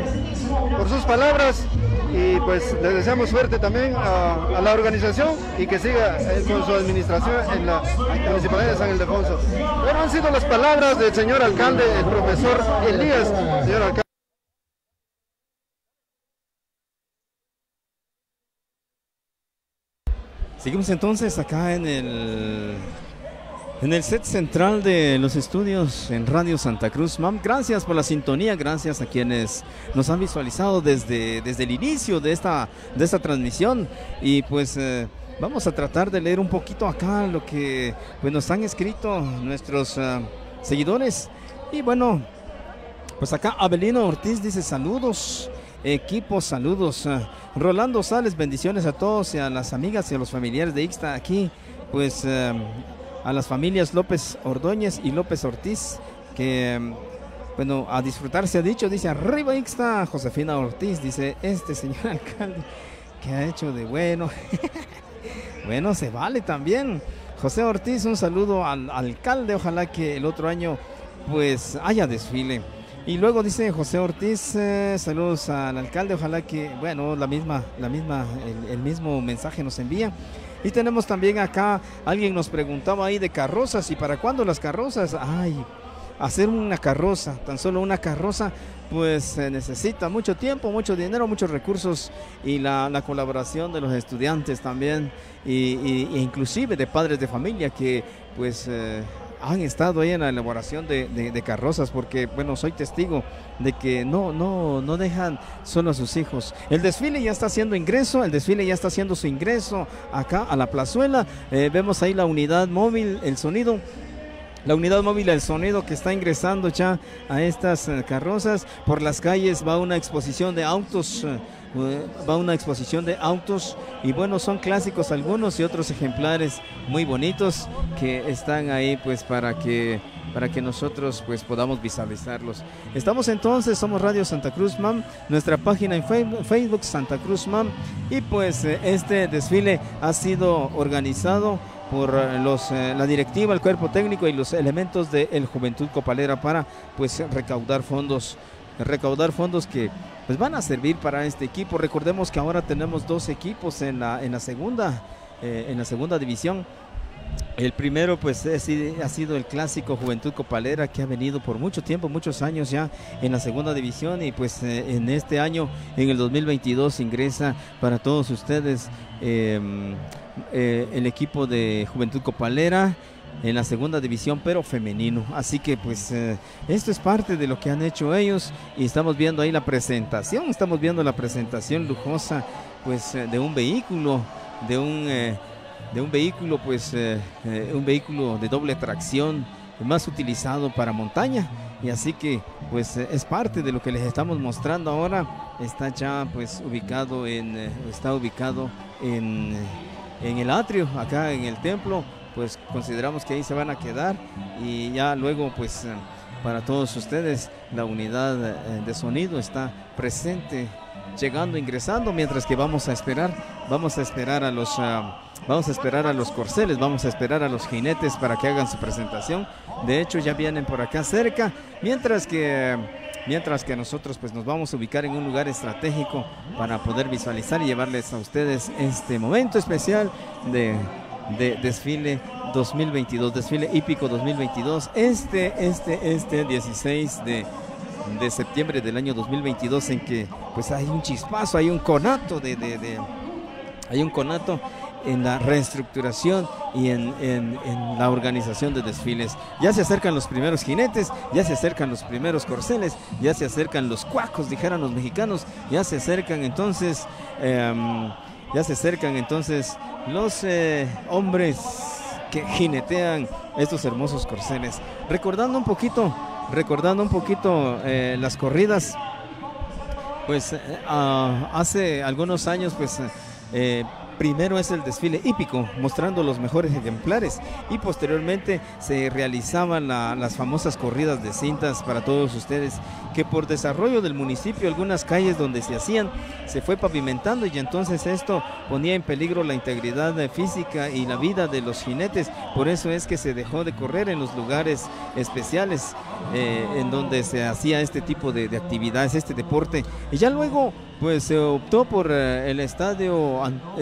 por sus palabras, y pues le deseamos suerte también a la organización y que siga con su administración en la Municipalidad de San Ildefonso. Bueno, han sido las palabras del señor alcalde, el profesor Elías. Señor alcalde. Seguimos entonces acá en el set central de los estudios en Radio Santa Cruz MAM. Gracias por la sintonía, gracias a quienes nos han visualizado desde el inicio de esta transmisión, y pues vamos a tratar de leer un poquito acá lo que pues nos han escrito nuestros seguidores. Y bueno, pues acá Abelino Ortiz dice saludos equipo, saludos. Rolando Sales, bendiciones a todos y a las amigas y a los familiares de Ixta aquí, pues a las familias López Ordóñez y López Ortiz, que bueno, a disfrutar se ha dicho, dice arriba Ixta. Josefina Ortiz dice, este señor alcalde, ¿qué ha hecho de bueno? Bueno, se vale también. José Ortiz, un saludo al alcalde, ojalá que el otro año pues haya desfile. Y luego dice José Ortiz, saludos al alcalde, ojalá que, bueno, el mismo mensaje nos envía. Y tenemos también acá, alguien nos preguntaba ahí de carrozas, ¿y para cuándo las carrozas? Ay, hacer una carroza, tan solo una carroza, pues se necesita mucho tiempo, mucho dinero, muchos recursos y la colaboración de los estudiantes también, e inclusive de padres de familia que pues han estado ahí en la elaboración de carrozas, porque bueno, soy testigo de que no dejan solo a sus hijos. El desfile ya está haciendo su ingreso acá a la plazuela. Vemos ahí la unidad móvil, el sonido. La unidad móvil del sonido que está ingresando ya a estas carrozas. Por las calles va una exposición de autos, y bueno, son clásicos algunos y otros ejemplares muy bonitos que están ahí pues para que nosotros pues podamos visualizarlos. Estamos entonces, somos Radio Santa Cruz MAM, nuestra página en Facebook Santa Cruz MAM, y pues este desfile ha sido organizado por la directiva, el cuerpo técnico y los elementos de el Juventud Copalera para pues recaudar fondos que pues van a servir para este equipo. Recordemos que ahora tenemos 2 equipos en la segunda división. El primero pues ha sido el clásico Juventud Copalera, que ha venido por mucho tiempo, muchos años ya en la segunda división, y pues en este año, en el 2022, ingresa para todos ustedes el equipo de Juventud Copalera en la segunda división, pero femenino. Así que pues esto es parte de lo que han hecho ellos, y estamos viendo ahí la presentación lujosa pues de un vehículo, un vehículo de doble tracción, más utilizado para montaña, y así que pues es parte de lo que les estamos mostrando ahora. Está ya pues ubicado en el atrio, acá en el templo. Pues consideramos que ahí se van a quedar, y ya luego pues para todos ustedes la unidad de sonido está presente, ingresando, mientras que vamos a esperar a los corceles, vamos a esperar a los jinetes para que hagan su presentación. De hecho ya vienen por acá cerca, mientras que nosotros pues nos vamos a ubicar en un lugar estratégico para poder visualizar y llevarles a ustedes este momento especial de desfile 2022, desfile hípico 2022, este 16 de septiembre del año 2022, en que pues hay un chispazo, hay un conato en la reestructuración y en la organización de desfiles. Ya se acercan los primeros jinetes, ya se acercan los primeros corceles, ya se acercan los cuacos, dijeran los mexicanos, ya se acercan entonces los hombres que jinetean estos hermosos corceles. Recordando un poquito las corridas, pues hace algunos años pues primero es el desfile hípico, mostrando los mejores ejemplares, y posteriormente se realizaban las famosas corridas de cintas para todos ustedes, que por desarrollo del municipio, algunas calles donde se hacían, se fue pavimentando, y entonces esto ponía en peligro la integridad física y la vida de los jinetes. Por eso es que se dejó de correr en los lugares especiales en donde se hacía este tipo de actividades, este deporte, y ya luego pues se optó por el estadio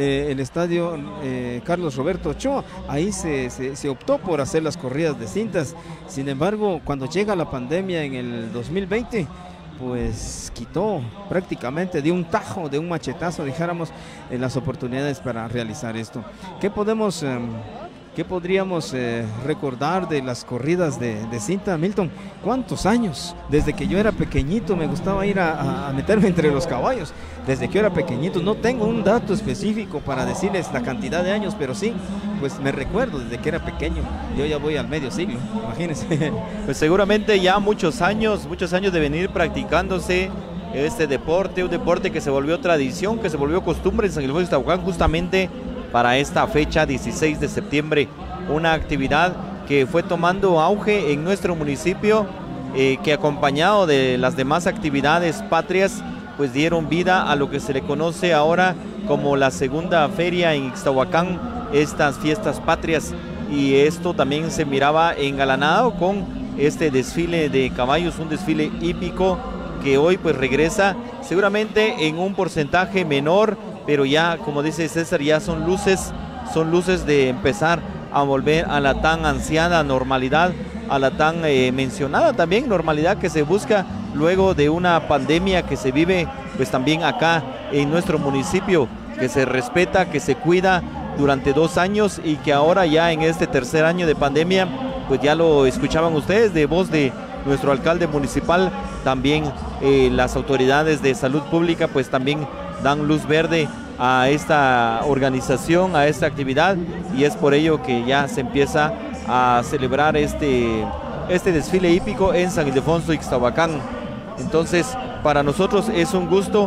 Carlos Roberto Ochoa. Ahí se optó por hacer las corridas de cintas. Sin embargo, cuando llega la pandemia en el 2020, pues quitó prácticamente de un tajo, de un machetazo, dijéramos, las oportunidades para realizar esto. ¿Qué podríamos recordar de las corridas de cinta, Milton? ¿Cuántos años? Desde que yo era pequeñito me gustaba ir a meterme entre los caballos. Desde que yo era pequeñito, no tengo un dato específico para decirles la cantidad de años, pero sí, pues me recuerdo desde que era pequeño. Yo ya voy al medio siglo, imagínense. Pues seguramente ya muchos años de venir practicándose este deporte, un deporte que se volvió tradición, que se volvió costumbre en San Ildefonso Ixtahuacán justamente para esta fecha 16 de septiembre, una actividad que fue tomando auge en nuestro municipio, que acompañado de las demás actividades patrias, pues dieron vida a lo que se le conoce ahora como la segunda feria en Ixtahuacán, estas fiestas patrias, y esto también se miraba engalanado con este desfile de caballos, un desfile hípico que hoy pues regresa seguramente en un porcentaje menor, pero ya, como dice César, ya son luces de empezar a volver a la tan ansiada normalidad, a la tan mencionada también normalidad que se busca luego de una pandemia que se vive pues también acá en nuestro municipio, que se respeta, que se cuida durante 2 años y que ahora ya en este tercer año de pandemia, pues ya lo escuchaban ustedes de voz de nuestro alcalde municipal, también las autoridades de salud pública pues también dan luz verde a esta organización, a esta actividad, y es por ello que ya se empieza a celebrar este desfile hípico en San Ildefonso Ixtahuacán. Entonces, para nosotros es un gusto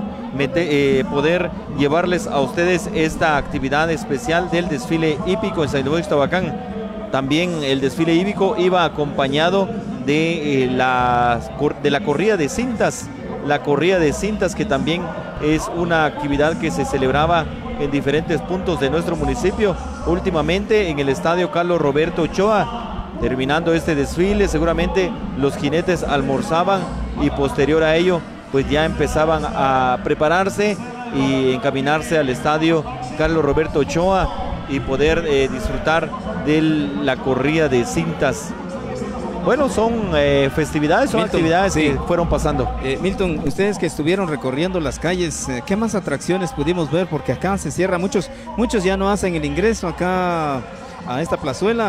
poder llevarles a ustedes esta actividad especial del desfile hípico en San Ildefonso Ixtahuacán. También el desfile hípico iba acompañado de la corrida de cintas, que también es una actividad que se celebraba en diferentes puntos de nuestro municipio, últimamente en el estadio Carlos Roberto Ochoa. Terminando este desfile, seguramente los jinetes almorzaban y posterior a ello pues ya empezaban a prepararse y encaminarse al estadio Carlos Roberto Ochoa y poder disfrutar de la corrida de cintas. Bueno, son festividades, son Milton, actividades sí, que fueron pasando. Milton, ustedes que estuvieron recorriendo las calles, ¿qué más atracciones pudimos ver? Porque acá se cierra, muchos ya no hacen el ingreso acá a esta plazuela.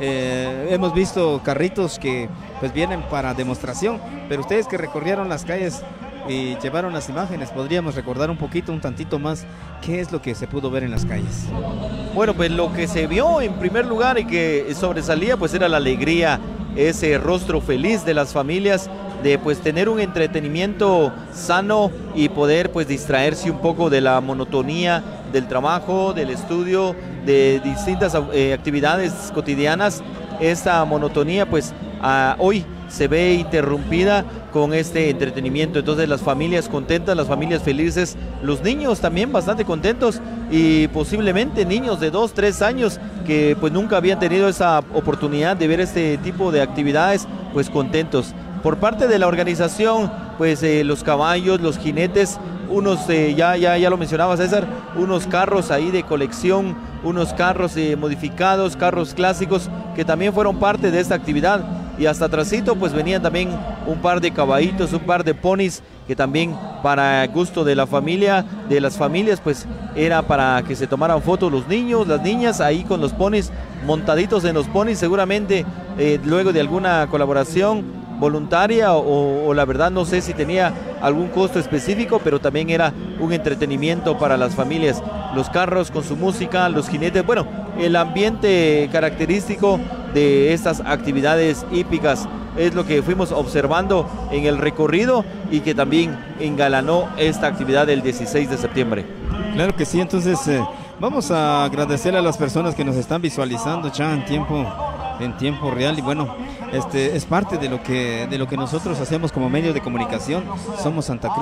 Hemos visto carritos que pues vienen para demostración, pero ustedes que recorrieron las calles y llevaron las imágenes, podríamos recordar un tantito más, ¿qué es lo que se pudo ver en las calles? Bueno, pues lo que se vio en primer lugar y que sobresalía pues era la alegría, ese rostro feliz de las familias de pues tener un entretenimiento sano y poder pues distraerse un poco de la monotonía del trabajo, del estudio, de distintas actividades cotidianas. Esta monotonía pues hoy se ve interrumpida con este entretenimiento. Entonces las familias contentas, las familias felices, los niños también bastante contentos y posiblemente niños de 2, 3 años que pues nunca habían tenido esa oportunidad de ver este tipo de actividades, pues contentos. Por parte de la organización, pues los caballos, los jinetes, unos, ya lo mencionaba César, unos carros ahí de colección, unos carros modificados, carros clásicos que también fueron parte de esta actividad. Y hasta atrásito pues venían también un par de caballitos, un par de ponis que también para gusto de la familia, de las familias, pues era para que se tomaran fotos los niños, las niñas ahí con los ponis, montaditos en los ponis, seguramente luego de alguna colaboración voluntaria o la verdad no sé si tenía algún costo específico, pero también era un entretenimiento para las familias. Los carros con su música, los jinetes, bueno, el ambiente característico de estas actividades hípicas es lo que fuimos observando en el recorrido y que también engalanó esta actividad del 16 de septiembre. Claro que sí, entonces vamos a agradecer a las personas que nos están visualizando ya en tiempo real y bueno, es parte de lo que nosotros hacemos como medio de comunicación. Somos Santa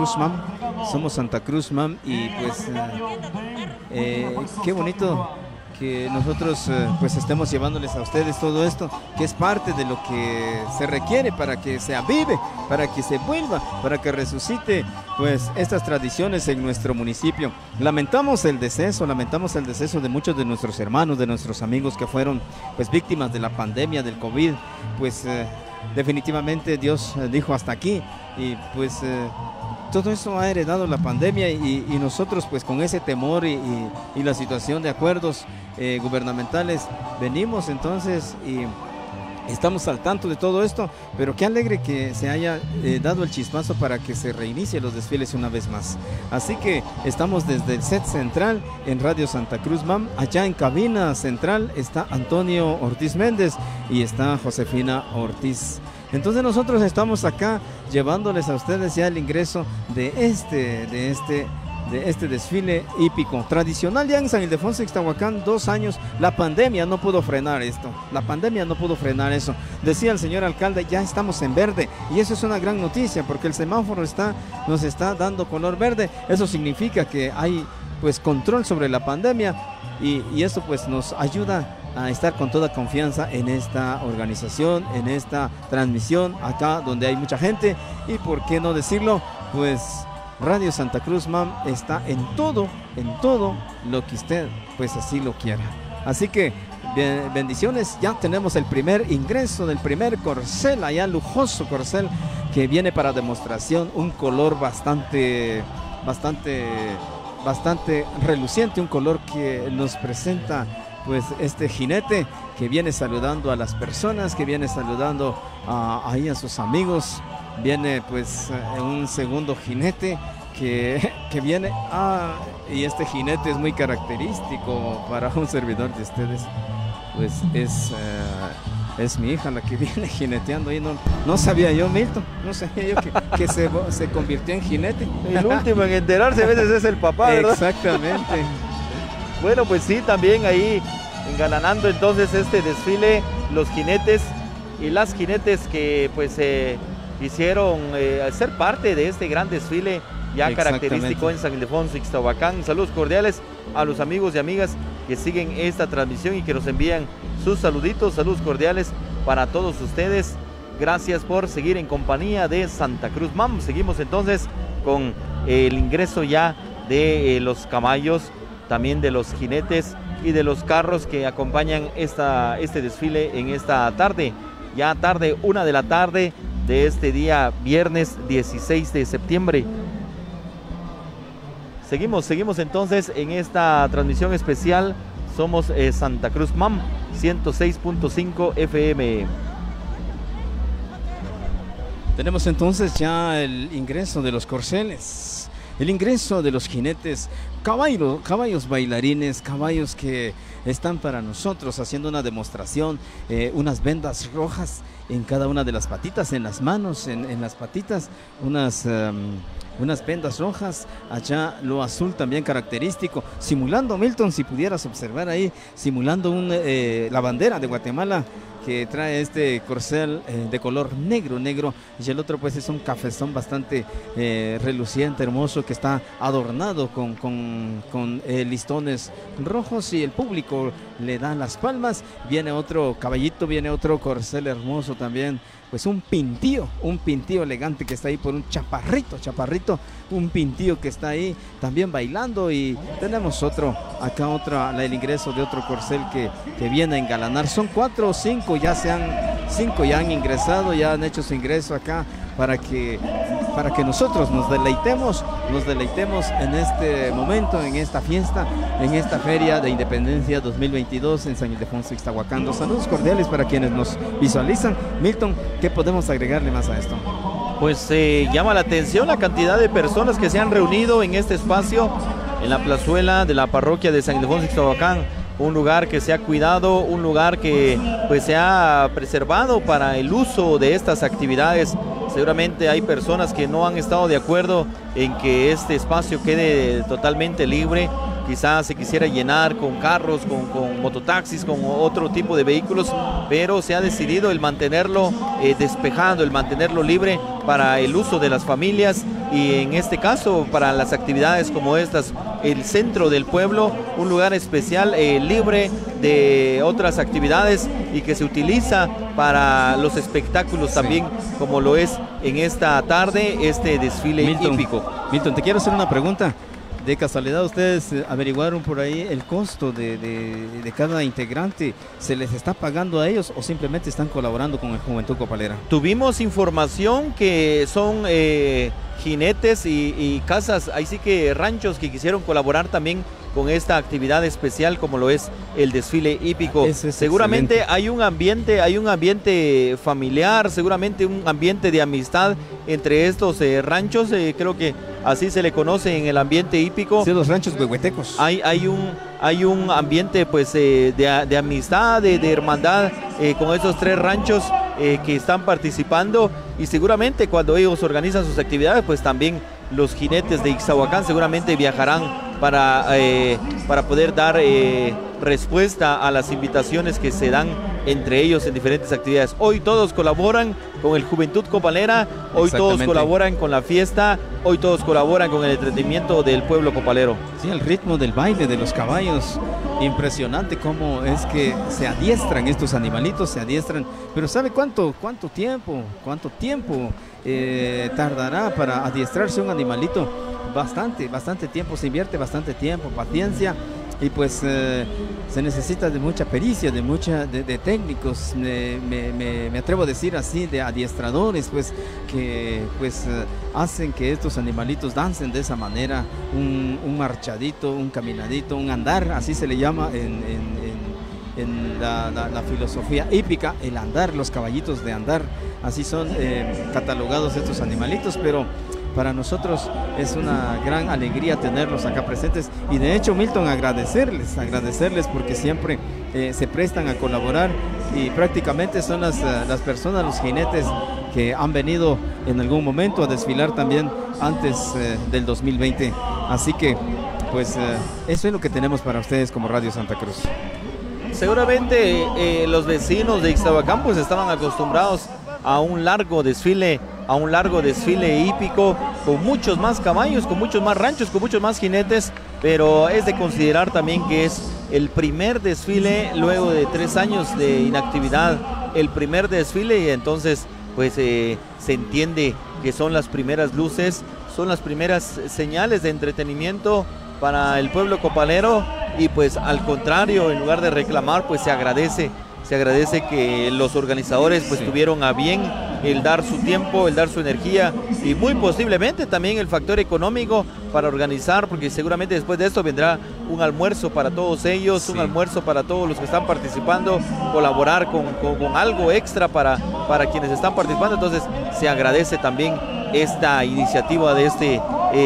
Cruz Mam y pues qué bonito que nosotros pues estemos llevándoles a ustedes todo esto, que es parte de lo que se requiere para que se avive, para que se vuelva, para que resucite pues estas tradiciones en nuestro municipio. Lamentamos el deceso de muchos de nuestros hermanos, de nuestros amigos que fueron pues víctimas de la pandemia del COVID, pues definitivamente Dios dijo hasta aquí y pues todo eso ha heredado la pandemia y nosotros pues con ese temor y la situación de acuerdos gubernamentales venimos entonces y estamos al tanto de todo esto, pero qué alegre que se haya dado el chispazo para que se reinicie los desfiles una vez más. Así que estamos desde el set central en Radio Santa Cruz Mam. Allá en cabina central está Antonio Ortiz Méndez y está Josefina Ortiz Entonces nosotros estamos acá llevándoles a ustedes ya el ingreso de este desfile hípico tradicional ya en San Ildefonso, Ixtahuacán. 2 años, la pandemia no pudo frenar esto, la pandemia no pudo frenar eso. Decía el señor alcalde, ya estamos en verde, y eso es una gran noticia porque el semáforo nos está dando color verde. Eso significa que hay pues control sobre la pandemia y eso pues nos ayuda a estar con toda confianza en esta organización, en esta transmisión acá donde hay mucha gente. Y por qué no decirlo, pues Radio Santa Cruz MAM está en todo lo que usted pues así lo quiera. Así que bendiciones, ya tenemos el primer ingreso del primer corcel, allá lujoso corcel que viene para demostración, un color bastante reluciente, un color que nos presenta pues este jinete que viene saludando a las personas, que viene saludando ahí a sus amigos. Viene pues un segundo jinete que viene, y este jinete es muy característico para un servidor de ustedes, pues es mi hija la que viene jineteando ahí. No sabía yo, Milton, no sabía yo que se convirtió en jinete. El último en enterarse a veces es el papá, ¿verdad? Exactamente. Bueno, pues sí, también ahí engalanando entonces este desfile, los jinetes y las jinetes que pues hicieron ser parte de este gran desfile ya característico en San Ildefonso, Ixtahuacán. Saludos cordiales a los amigos y amigas que siguen esta transmisión y que nos envían sus saluditos. Saludos cordiales para todos ustedes. Gracias por seguir en compañía de Santa Cruz MAM. Seguimos entonces con el ingreso ya de los caballos, también de los jinetes y de los carros que acompañan este desfile en esta tarde. Ya tarde, 1 de la tarde de este día viernes 16 de septiembre. Seguimos entonces en esta transmisión especial. Somos Santa Cruz MAM 106.5 FM. Tenemos entonces ya el ingreso de los corceles, el ingreso de los jinetes, caballos bailarines, caballos que están para nosotros haciendo una demostración, unas vendas rojas en cada una de las patitas, en las manos, en las patitas, unas vendas rojas, allá lo azul también característico, simulando, Milton, si pudieras observar ahí, simulando la bandera de Guatemala que trae este corcel de color negro, y el otro pues es un cafezón bastante reluciente, hermoso, que está adornado con listones rojos, y el público le da las palmas. Viene otro caballito, viene otro corcel hermoso también, pues un pintío elegante que está ahí por un chaparrito, un pintío que está ahí también bailando. Y tenemos el ingreso de otro corcel que viene a engalanar. Son 4 o 5, cinco ya han ingresado, ya han hecho su ingreso acá para que nosotros nos deleitemos en este momento, en esta fiesta, en esta Feria de Independencia 2022 en San Ildefonso, Ixtahuacán. Los saludos cordiales para quienes nos visualizan. Milton, ¿qué podemos agregarle más a esto? Pues llama la atención la cantidad de personas que se han reunido en este espacio, en la plazuela de la parroquia de San Ildefonso, Ixtahuacán. Un lugar que se ha cuidado, un lugar que pues se ha preservado para el uso de estas actividades. Seguramente hay personas que no han estado de acuerdo en que este espacio quede totalmente libre. Quizás se quisiera llenar con carros, con mototaxis, con otro tipo de vehículos, pero se ha decidido el mantenerlo despejado, el mantenerlo libre para el uso de las familias, y en este caso para las actividades como estas, el centro del pueblo, un lugar especial, libre de otras actividades, y que se utiliza para los espectáculos también, como lo es en esta tarde este desfile hípico. Milton, te quiero hacer una pregunta. ¿De casualidad ustedes averiguaron por ahí el costo de cada integrante? ¿Se les está pagando a ellos o simplemente están colaborando con el Juventud Copalera? Tuvimos información que son jinetes y casas, ahí sí que ranchos que quisieron colaborar también con esta actividad especial como lo es el desfile hípico. Seguramente excelente. hay un ambiente familiar, seguramente un ambiente de amistad entre estos ranchos, creo que así se le conoce en el ambiente hípico. Sí, los ranchos huehuetecos. Hay un ambiente pues de amistad, de hermandad con estos 3 ranchos que están participando, y seguramente cuando ellos organizan sus actividades, pues también los jinetes de Ixtahuacán seguramente viajarán para poder dar respuesta a las invitaciones que se dan entre ellos en diferentes actividades. Hoy todos colaboran con el Juventud Copalera, hoy todos colaboran con la fiesta, hoy todos colaboran con el entretenimiento del pueblo copalero. Sí, el ritmo del baile de los caballos, impresionante cómo es que se adiestran estos animalitos, se adiestran, pero ¿sabe cuánto tiempo tardará para adiestrarse un animalito? Bastante tiempo, se invierte bastante tiempo, paciencia, y pues se necesita de mucha pericia, de técnicos, me atrevo a decir así, de adiestradores, pues que hacen que estos animalitos dancen de esa manera, un marchadito, un caminadito, un andar, así se le llama en la filosofía hípica, el andar, los caballitos de andar, así son catalogados estos animalitos, pero para nosotros es una gran alegría tenerlos acá presentes, y de hecho, Milton, agradecerles porque siempre se prestan a colaborar, y prácticamente son las personas, los jinetes que han venido en algún momento a desfilar también antes del 2020, así que pues eso es lo que tenemos para ustedes como Radio Santa Cruz. Seguramente los vecinos de Ixtahuacán pues estaban acostumbrados a un largo desfile hípico, con muchos más caballos, con muchos más ranchos, con muchos más jinetes, pero es de considerar también que es el primer desfile luego de 3 años de inactividad, el primer desfile, y entonces pues se entiende que son las primeras luces, son las primeras señales de entretenimiento para el pueblo copalero, y pues al contrario, en lugar de reclamar, pues se agradece que los organizadores pues tuvieron a bien el dar su tiempo, el dar su energía, y muy posiblemente también el factor económico para organizar, porque seguramente después de esto vendrá un almuerzo para todos ellos, un almuerzo para todos los que están participando, colaborar con algo extra para quienes están participando. Entonces se agradece también esta iniciativa de este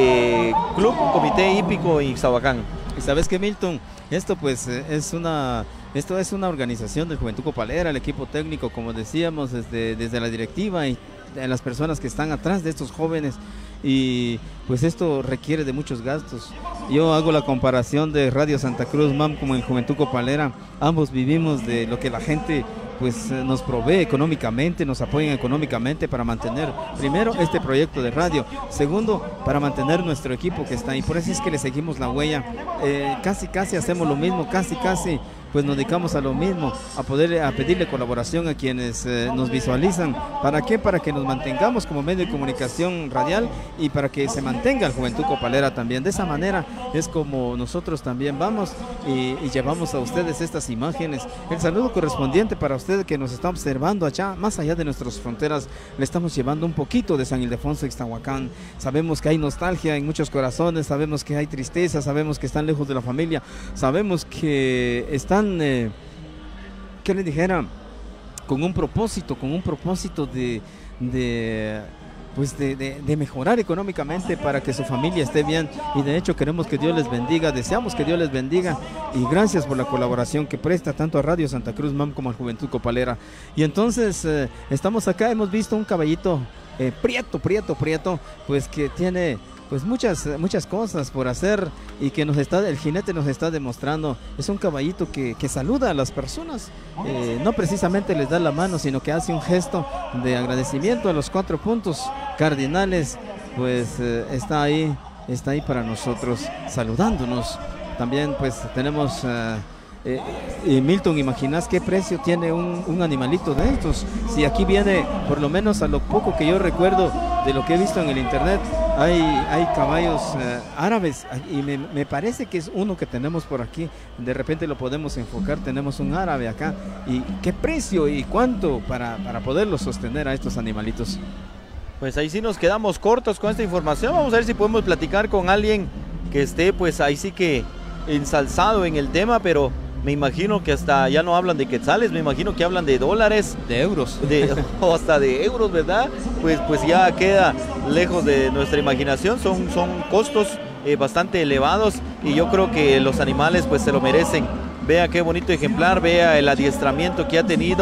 comité hípico en Ixtahuacán. ¿Y sabes qué, Milton? Esto pues es una organización de Juventud Copalera, el equipo técnico, como decíamos, desde la directiva y de las personas que están atrás de estos jóvenes, y pues esto requiere de muchos gastos. Yo hago la comparación de Radio Santa Cruz MAM como en Juventud Copalera, ambos vivimos de lo que la gente pues nos provee económicamente, nos apoyan económicamente para mantener, primero, este proyecto de radio, segundo, para mantener nuestro equipo que está ahí. Por eso es que le seguimos la huella, casi hacemos lo mismo, casi pues nos dedicamos a lo mismo, a pedirle colaboración a quienes nos visualizan. ¿Para qué? Para que nos mantengamos como medio de comunicación radial, y para que se mantenga el Juventud Copalera también. De esa manera es como nosotros también vamos y llevamos a ustedes estas imágenes. El saludo correspondiente para usted que nos está observando allá, más allá de nuestras fronteras. Le estamos llevando un poquito de San Ildefonso, Ixtahuacán. Sabemos que hay nostalgia en muchos corazones, sabemos que hay tristeza, sabemos que están lejos de la familia, sabemos que están, ¿qué le dijera? Con un propósito de mejorar económicamente para que su familia esté bien, y de hecho queremos que Dios les bendiga, deseamos que Dios les bendiga, y gracias por la colaboración que presta tanto a Radio Santa Cruz MAM como a Juventud Copalera. Y entonces estamos acá, hemos visto un caballito prieto, pues que tiene pues muchas cosas por hacer, y que el jinete nos está demostrando. Es un caballito que saluda a las personas, no precisamente les da la mano, sino que hace un gesto de agradecimiento a los 4 puntos cardinales, pues está ahí para nosotros, saludándonos. También pues tenemos Milton, ¿imaginas qué precio tiene un animalito de estos? Si aquí viene, por lo menos a lo poco que yo recuerdo de lo que he visto en el internet, hay caballos árabes, y me parece que es uno que tenemos por aquí. De repente lo podemos enfocar, tenemos un árabe acá. ¿Y qué precio y cuánto para poderlo sostener a estos animalitos? Pues ahí sí nos quedamos cortos con esta información. Vamos a ver si podemos platicar con alguien que esté pues ahí sí que ensalzado en el tema, pero me imagino que hasta ya no hablan de quetzales, me imagino que hablan de dólares, de euros, o hasta de euros, ¿verdad? Pues ya queda lejos de nuestra imaginación. Son costos bastante elevados, y yo creo que los animales pues se lo merecen. Vea qué bonito ejemplar, vea el adiestramiento que ha tenido,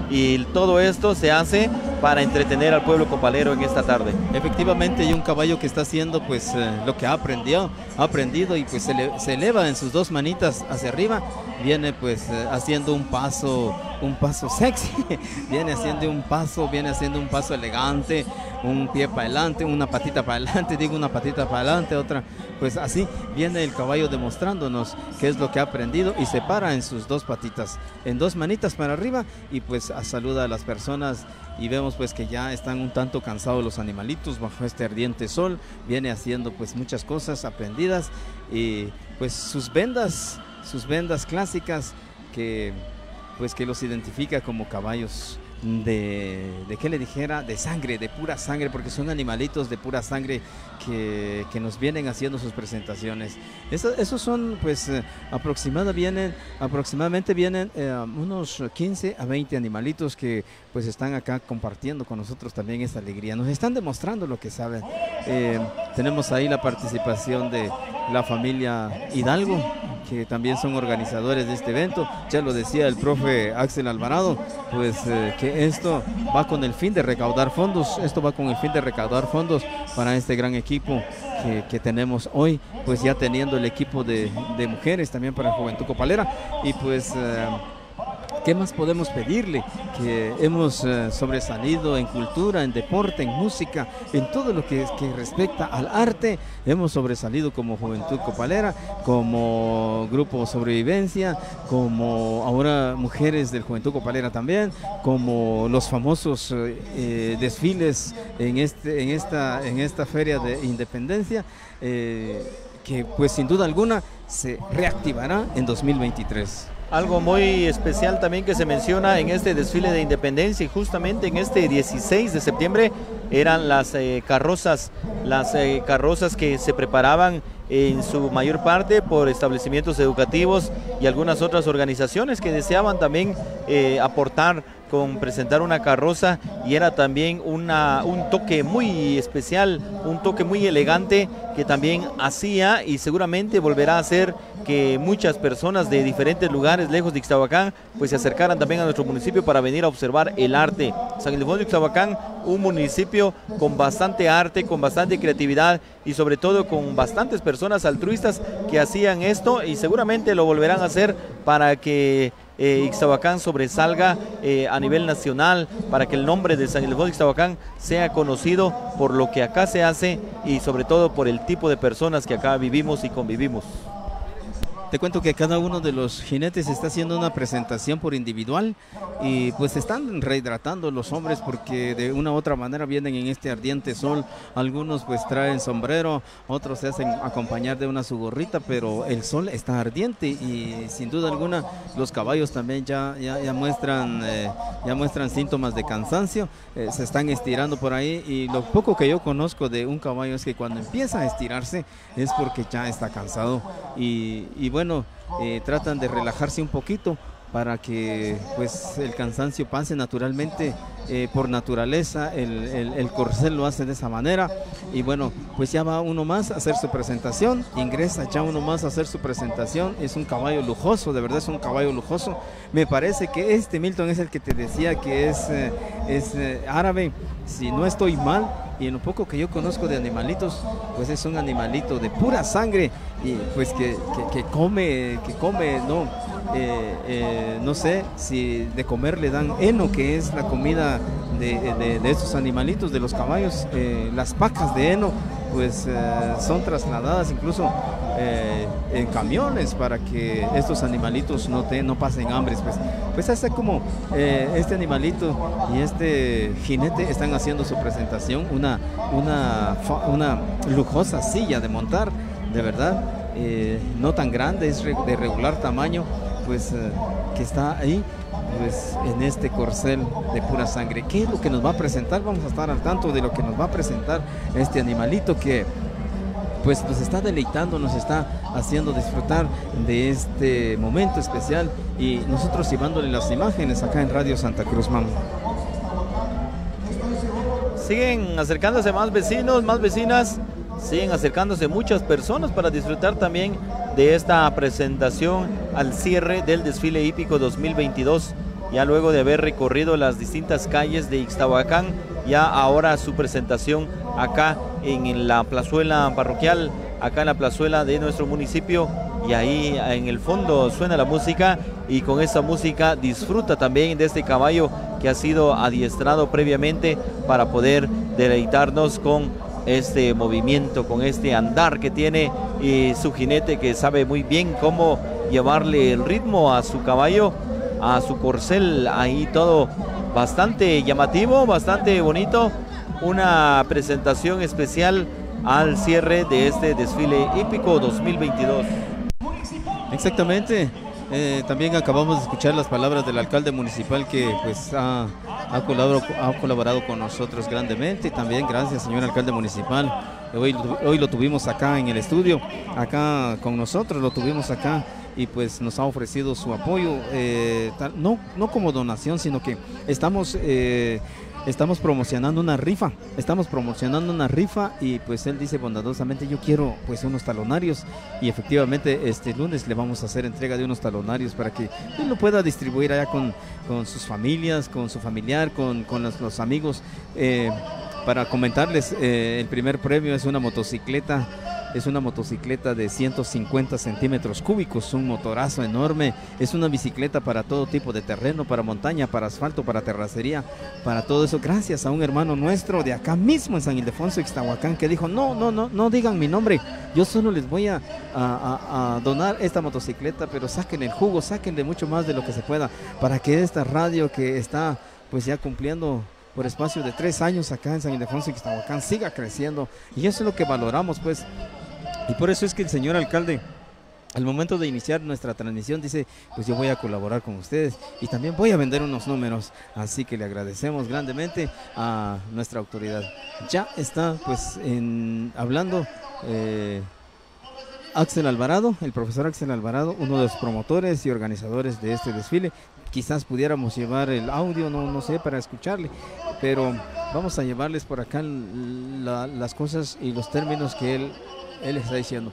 y todo esto se hace para entretener al pueblo copalero en esta tarde. Efectivamente, hay un caballo que está haciendo pues lo que ha aprendido y pues se eleva en sus dos manitas hacia arriba, viene pues haciendo un paso sexy, viene haciendo un paso elegante, un pie para adelante, una patita para adelante, otra, pues así viene el caballo demostrándonos qué es lo que ha aprendido y se para en sus dos patitas, en dos manitas para arriba y pues saluda a las personas y vemos pues que ya están un tanto cansados los animalitos bajo este ardiente sol, viene haciendo pues muchas cosas aprendidas y pues sus vendas clásicas que los identifica como caballos de qué le dijera, de sangre, de pura sangre, porque son animalitos de pura sangre que nos vienen haciendo sus presentaciones. Esos son pues aproximadamente vienen unos 15 a 20 animalitos que pues están acá compartiendo con nosotros también esta alegría, nos están demostrando lo que saben. Tenemos ahí la participación de la familia Hidalgo, que también son organizadores de este evento. Ya lo decía el profe Axel Alvarado, pues que esto va con el fin de recaudar fondos, para este gran equipo que tenemos hoy, pues ya teniendo el equipo de mujeres también para Juventud Copalera y pues ¿qué más podemos pedirle? Que hemos sobresalido en cultura, en deporte, en música, en todo lo que respecta al arte. Hemos sobresalido como Juventud Copalera, como Grupo Sobrevivencia, como ahora Mujeres del Juventud Copalera también, como los famosos desfiles en esta Feria de Independencia, que pues sin duda alguna se reactivará en 2023. Algo muy especial también que se menciona en este desfile de Independencia y justamente en este 16 de septiembre eran las carrozas que se preparaban en su mayor parte por establecimientos educativos y algunas otras organizaciones que deseaban también aportar con presentar una carroza y era también un toque muy especial, un toque muy elegante que también hacía y seguramente volverá a hacer que muchas personas de diferentes lugares lejos de Ixtahuacán pues se acercaran también a nuestro municipio para venir a observar el arte. San Ildefonso de Ixtahuacán, un municipio con bastante arte, con bastante creatividad y sobre todo con bastantes personas altruistas que hacían esto y seguramente lo volverán a hacer para que Ixtahuacán sobresalga a nivel nacional, para que el nombre de San Ildefonso de Ixtahuacán sea conocido por lo que acá se hace y sobre todo por el tipo de personas que acá vivimos y convivimos. Te cuento que cada uno de los jinetes está haciendo una presentación por individual y pues se están rehidratando los hombres porque de una u otra manera vienen en este ardiente sol. Algunos pues traen sombrero, otros se hacen acompañar de una su gorrita, pero el sol está ardiente y sin duda alguna los caballos también ya muestran síntomas de cansancio, se están estirando por ahí y lo poco que yo conozco de un caballo es que cuando empieza a estirarse es porque ya está cansado y bueno, tratan de relajarse un poquito para que pues el cansancio pase naturalmente, por naturaleza el corcel lo hace de esa manera y bueno, pues ya va uno más a hacer su presentación, ingresa ya uno más a hacer su presentación, es un caballo lujoso, de verdad es un caballo lujoso, me parece que este Milton es el que te decía que es árabe, si no estoy mal, y en lo poco que yo conozco de animalitos, pues es un animalito de pura sangre y pues que come, no sé si de comer le dan heno, que es la comida de estos animalitos, de los caballos, las pacas de heno, pues son trasladadas incluso en camiones para que estos animalitos no pasen hambres, pues hasta como este animalito y este jinete están haciendo su presentación, una lujosa silla de montar, de verdad, no tan grande, es de regular tamaño, pues que está ahí pues en este corcel de pura sangre. ¿Qué es lo que nos va a presentar? Vamos a estar al tanto de lo que nos va a presentar este animalito que pues nos está deleitando, nos está haciendo disfrutar de este momento especial y nosotros llevándole las imágenes acá en Radio Santa Cruz Mam. Siguen acercándose más vecinos, más vecinas, siguen acercándose muchas personas para disfrutar también de esta presentación al cierre del desfile hípico 2022 ya luego de haber recorrido las distintas calles de Ixtahuacán, ya ahora su presentación acá en la plazuela parroquial, acá en la plazuela de nuestro municipio, y ahí en el fondo suena la música, y con esta música disfruta también de este caballo que ha sido adiestrado previamente para poder deleitarnos con este movimiento, con este andar que tiene, y su jinete que sabe muy bien cómo llevarle el ritmo a su caballo, a su corcel. Ahí todo bastante llamativo, bastante bonito, una presentación especial al cierre de este desfile hípico 2022. Exactamente. También acabamos de escuchar las palabras del alcalde municipal, que pues ha colaborado con nosotros grandemente. También gracias, señor alcalde municipal. Hoy lo tuvimos acá en el estudio, acá con nosotros, lo tuvimos acá, y pues nos ha ofrecido su apoyo, no como donación, sino que estamos promocionando una rifa, y pues él dice bondadosamente: yo quiero pues unos talonarios, y efectivamente este lunes le vamos a hacer entrega de unos talonarios para que él lo pueda distribuir allá con sus familias, con su familiar, con los amigos. Para comentarles, el primer premio es una motocicleta. Es una motocicleta de 150 centímetros cúbicos, un motorazo enorme. Es una bicicleta para todo tipo de terreno, para montaña, para asfalto, para terracería, para todo eso. Gracias a un hermano nuestro de acá mismo en San Ildefonso, Ixtahuacán, que dijo: no digan mi nombre, yo solo les voy a donar esta motocicleta, pero saquen el jugo, sáquenle mucho más de lo que se pueda, para que esta radio, que está pues ya cumpliendo por espacio de 3 años acá en San Ildefonso, Ixtahuacán, siga creciendo. Y eso es lo que valoramos, pues. Y por eso es que el señor alcalde, al momento de iniciar nuestra transmisión, dice: pues yo voy a colaborar con ustedes y también voy a vender unos números. Así que le agradecemos grandemente a nuestra autoridad. Ya está pues hablando Axel Alvarado, el profesor Axel Alvarado, uno de los promotores y organizadores de este desfile. Quizás pudiéramos llevar el audio, no sé, para escucharle, pero vamos a llevarles por acá las cosas y los términos que él está diciendo.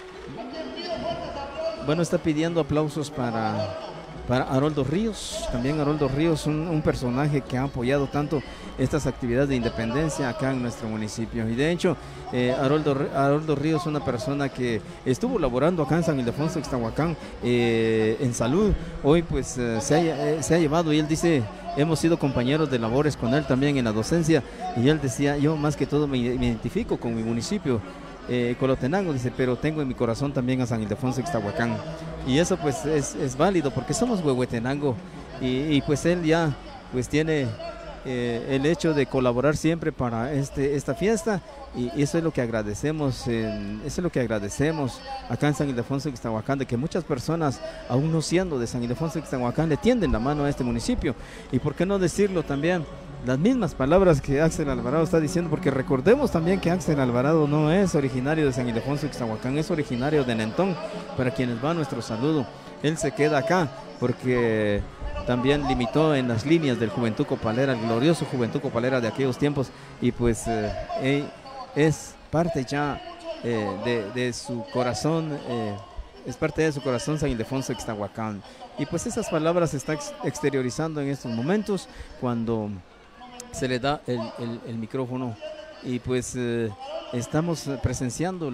Bueno, está pidiendo aplausos para Haroldo Ríos. También Haroldo Ríos, un personaje que ha apoyado tanto estas actividades de independencia acá en nuestro municipio. Y de hecho, Haroldo Ríos es una persona que estuvo laborando acá en San Ildefonso, Ixtahuacán, en salud. Hoy pues se ha llevado, y él dice: hemos sido compañeros de labores con él también en la docencia, y él decía: yo más que todo me identifico con mi municipio, Colotenango, dice, pero tengo en mi corazón también a San Ildefonso, Ixtahuacán. Y eso pues es válido, porque somos Huehuetenango, y pues él ya pues tiene el hecho de colaborar siempre para esta fiesta, y eso es lo que agradecemos, acá en San Ildefonso, Ixtahuacán, de que muchas personas, aún no siendo de San Ildefonso, Ixtahuacán, le tienden la mano a este municipio. Y por qué no decirlo también, las mismas palabras que Axel Alvarado está diciendo, porque recordemos también que Axel Alvarado no es originario de San Ildefonso, Ixtahuacán, es originario de Nentón, para quienes va nuestro saludo. Él se queda acá porque también limitó en las líneas del Juventud Copalera, el glorioso Juventud Copalera de aquellos tiempos, y pues es parte ya de su corazón, es parte de su corazón San Ildefonso, Ixtahuacán. Y pues esas palabras se está exteriorizando en estos momentos cuando se le da el micrófono, y pues estamos presenciando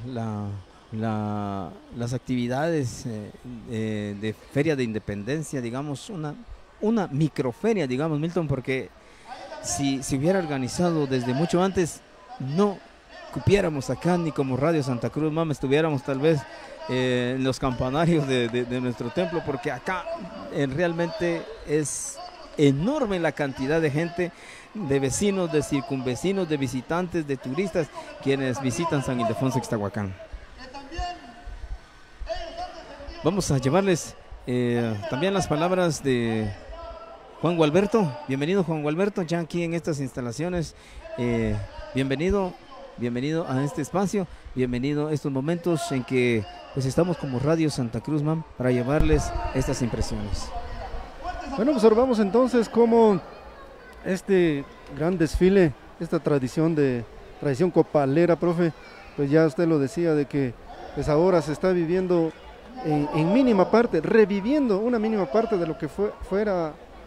las actividades de Feria de Independencia, digamos, una microferia, digamos, Milton, porque si se hubiera organizado desde mucho antes, no cupiéramos acá, ni como Radio Santa Cruz Mam estuviéramos tal vez en los campanarios de nuestro templo, porque acá realmente es enorme la cantidad de gente, de vecinos, de circunvecinos, de visitantes, de turistas, quienes visitan San Ildefonso, Ixtahuacán. Vamos a llevarles también las palabras de Juan Gualberto. Bienvenido, Juan Gualberto, ya aquí en estas instalaciones. Bienvenido a este espacio, bienvenido a estos momentos en que pues estamos como Radio Santa Cruz Mam para llevarles estas impresiones. Bueno, observamos entonces cómo este gran desfile, esta tradición copalera, profe, pues ya usted lo decía, de que pues ahora se está viviendo en mínima parte, reviviendo una mínima parte de lo que fuera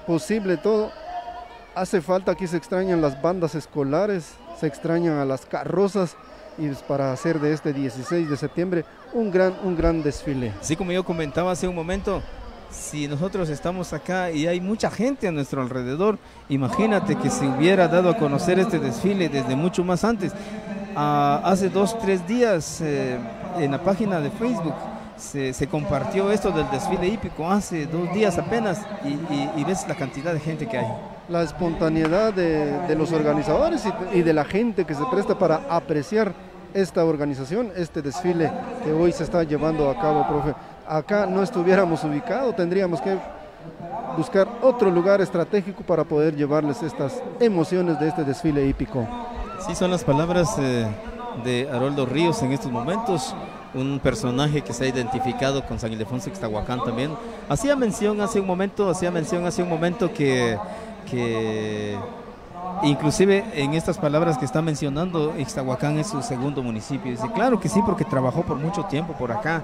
posible todo. Hace falta, aquí se extrañan las bandas escolares, se extrañan a las carrozas, y para hacer de este 16 de septiembre un gran desfile. Así como yo comentaba hace un momento, si nosotros estamos acá y hay mucha gente a nuestro alrededor, imagínate que se hubiera dado a conocer este desfile desde mucho más antes. Hace 2-3 días en la página de Facebook se compartió esto del desfile hípico, hace 2 días apenas, y ves la cantidad de gente que hay. La espontaneidad de los organizadores y de la gente que se presta para apreciar esta organización, este desfile que hoy se está llevando a cabo, profe. Acá no estuviéramos ubicados, tendríamos que buscar otro lugar estratégico para poder llevarles estas emociones de este desfile hípico. Sí, son las palabras de Haroldo Ríos en estos momentos, un personaje que se ha identificado con San Ildefonso Ixtahuacán también. Hacía mención hace un momento que inclusive en estas palabras que está mencionando, Ixtahuacán es su segundo municipio. Dice, claro que sí, porque trabajó por mucho tiempo por acá.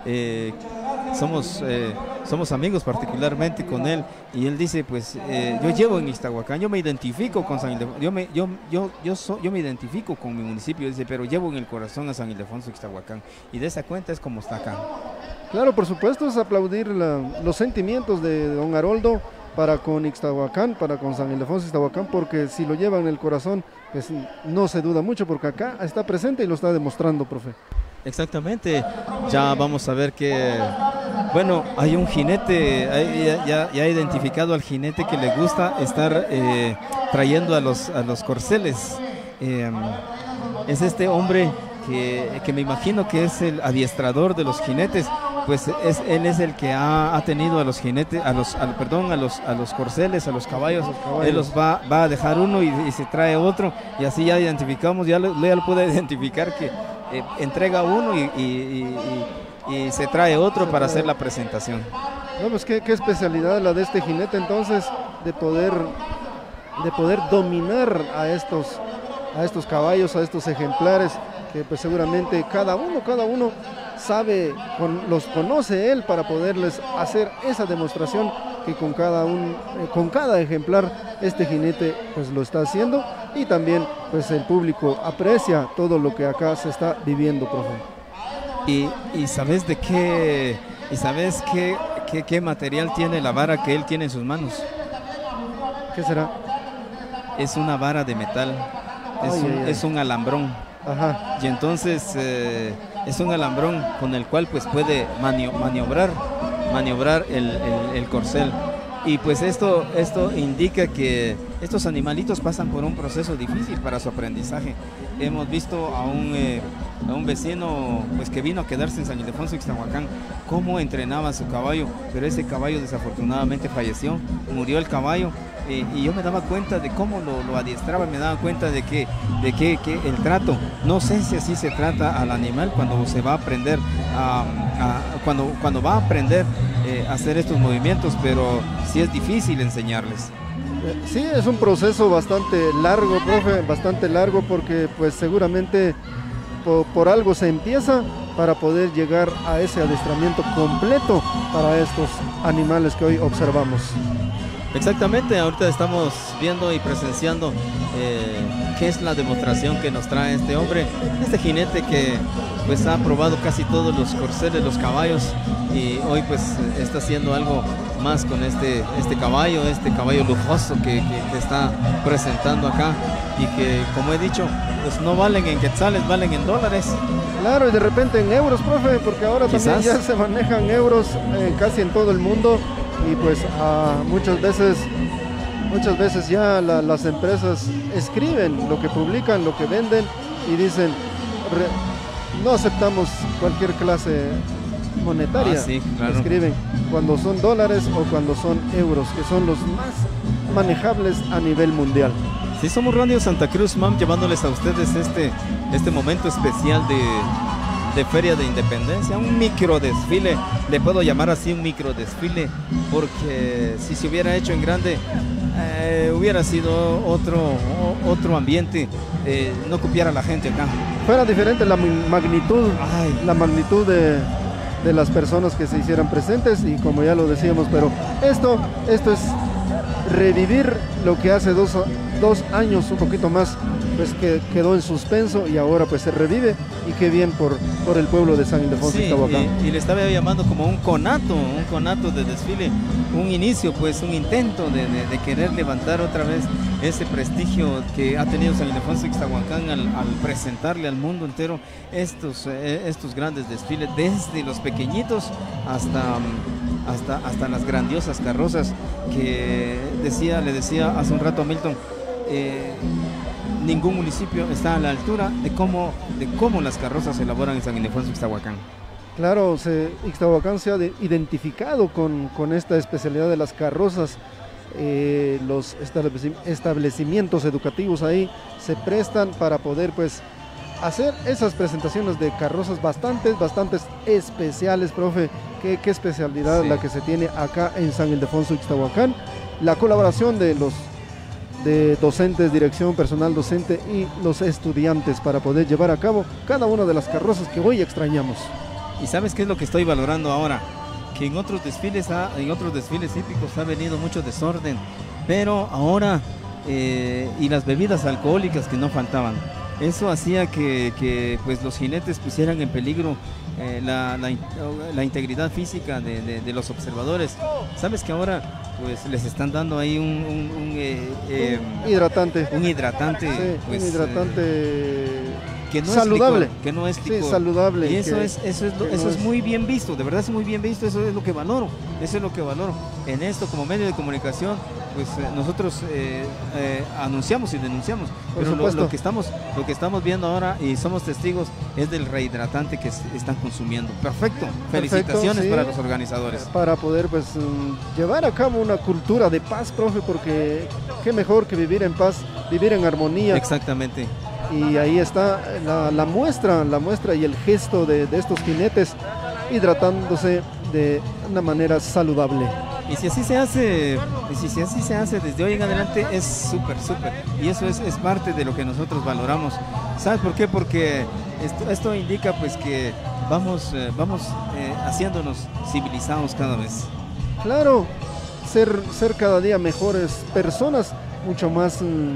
Somos amigos particularmente con él, y él dice, pues yo llevo en Ixtahuacán, yo me identifico con San Ildefonso, yo me identifico con mi municipio, dice, pero llevo en el corazón a San Ildefonso Ixtahuacán, y de esa cuenta es como está acá. Claro, por supuesto, es aplaudir los sentimientos de don Haroldo para con Ixtahuacán, para con San Ildefonso Ixtahuacán, porque si lo llevan en el corazón, pues no se duda mucho, porque acá está presente y lo está demostrando, profe. Exactamente, ya vamos a ver que, bueno, hay un jinete, ya ha identificado al jinete que le gusta estar trayendo a los corceles. Es este hombre que me imagino que es el adiestrador de los jinetes, pues él es el que ha tenido a los jinetes, a los corceles, a los caballos. Él los va a dejar uno y se trae otro, y así ya identificamos, ya lo puede identificar que entrega uno y se trae otro para hacer la presentación. No, pues qué especialidad la de este jinete entonces, de poder dominar a estos caballos, a estos ejemplares, que pues seguramente cada uno sabe, los conoce él para poderles hacer esa demostración que con cada ejemplar este jinete pues lo está haciendo, y también pues el público aprecia todo lo que acá se está viviendo, profe. ¿Y sabes de qué? ¿Y sabes qué material tiene la vara que él tiene en sus manos? ¿Qué será? Es una vara de metal, es un alambrón. Ajá. Y entonces es un alambrón con el cual pues puede maniobrar el corcel. Y pues esto indica que estos animalitos pasan por un proceso difícil para su aprendizaje. Hemos visto a un vecino pues que vino a quedarse en San Ildefonso Ixtahuacán, cómo entrenaba su caballo, pero ese caballo desafortunadamente falleció, murió el caballo. Y yo me daba cuenta de cómo lo adiestraba, me daba cuenta de que el trato, no sé si así se trata al animal cuando se va a aprender cuando va a aprender a hacer estos movimientos, pero sí es difícil enseñarles. Sí, es un proceso bastante largo, profe, bastante largo, porque pues seguramente por algo se empieza para poder llegar a ese adiestramiento completo para estos animales que hoy observamos. Exactamente, ahorita estamos viendo y presenciando qué es la demostración que nos trae este hombre, este jinete que pues ha probado casi todos los corceles, los caballos, y hoy pues está haciendo algo más con este caballo lujoso que está presentando acá, y que, como he dicho, pues no valen en quetzales, valen en dólares. Claro, y de repente en euros, profe, porque ahora también ya se manejan euros casi en todo el mundo. Y pues muchas veces ya las empresas escriben lo que publican, lo que venden, y dicen no aceptamos cualquier clase monetaria. Sí, claro. Escriben cuando son dólares o cuando son euros, que son los más manejables a nivel mundial. Sí, somos Radio Santa Cruz MAM, llevándoles a ustedes este momento especial de Feria de Independencia, un micro desfile, le puedo llamar así, un micro desfile, porque si se hubiera hecho en grande hubiera sido otro ambiente, no cupiera la gente acá. Fuera diferente la magnitud de las personas que se hicieran presentes, y como ya lo decíamos, pero esto es revivir lo que hace dos años, un poquito más, pues que quedó en suspenso y ahora pues se revive, y qué bien por el pueblo de San Ildefonso Ixtahuacán. Y le estaba llamando como un conato de desfile, un inicio, pues un intento de querer levantar otra vez ese prestigio que ha tenido San Ildefonso Ixtahuacán al presentarle al mundo entero estos grandes desfiles, desde los pequeñitos hasta las grandiosas carrozas que le decía hace un rato a Milton. Ningún municipio está a la altura de cómo las carrozas se elaboran en San Ildefonso Ixtahuacán. Claro, Ixtahuacán se ha identificado con esta especialidad de las carrozas. Los establecimientos educativos ahí se prestan para poder pues hacer esas presentaciones de carrozas bastante especiales, profe. Qué especialidad la que se tiene acá en San Ildefonso Ixtahuacán. La colaboración de docentes, dirección, personal docente y los estudiantes para poder llevar a cabo cada una de las carrozas que hoy extrañamos. ¿Y sabes qué es lo que estoy valorando ahora? Que en otros desfiles hípicos ha venido mucho desorden, pero ahora y las bebidas alcohólicas que no faltaban. Eso hacía que pues los jinetes pusieran en peligro la integridad física de los observadores. Sabes que ahora pues les están dando ahí un hidratante. Un hidratante, sí, pues, un hidratante que no saludable. Es licor, que no es licor. Sí, saludable. Y eso es muy bien visto, de verdad es muy bien visto, eso es lo que valoro. En esto, como medio de comunicación, pues nosotros anunciamos y denunciamos, pero lo que estamos viendo ahora y somos testigos es del rehidratante que están consumiendo. Perfecto, felicitaciones, sí, para los organizadores. Para poder pues llevar a cabo una cultura de paz, profe, porque qué mejor que vivir en paz, vivir en armonía. Exactamente. Y ahí está la muestra y el gesto de estos jinetes hidratándose de una manera saludable. Y si así se hace, desde hoy en adelante, es súper. Y eso es parte de lo que nosotros valoramos. ¿Sabes por qué? Porque esto indica pues que vamos haciéndonos civilizados cada vez. Claro, ser cada día mejores personas, mucho más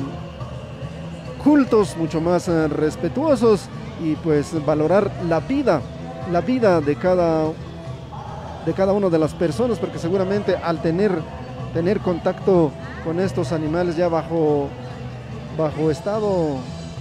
cultos, mucho más respetuosos, y pues valorar la vida de cada una de las personas, porque seguramente al tener contacto con estos animales ya bajo estado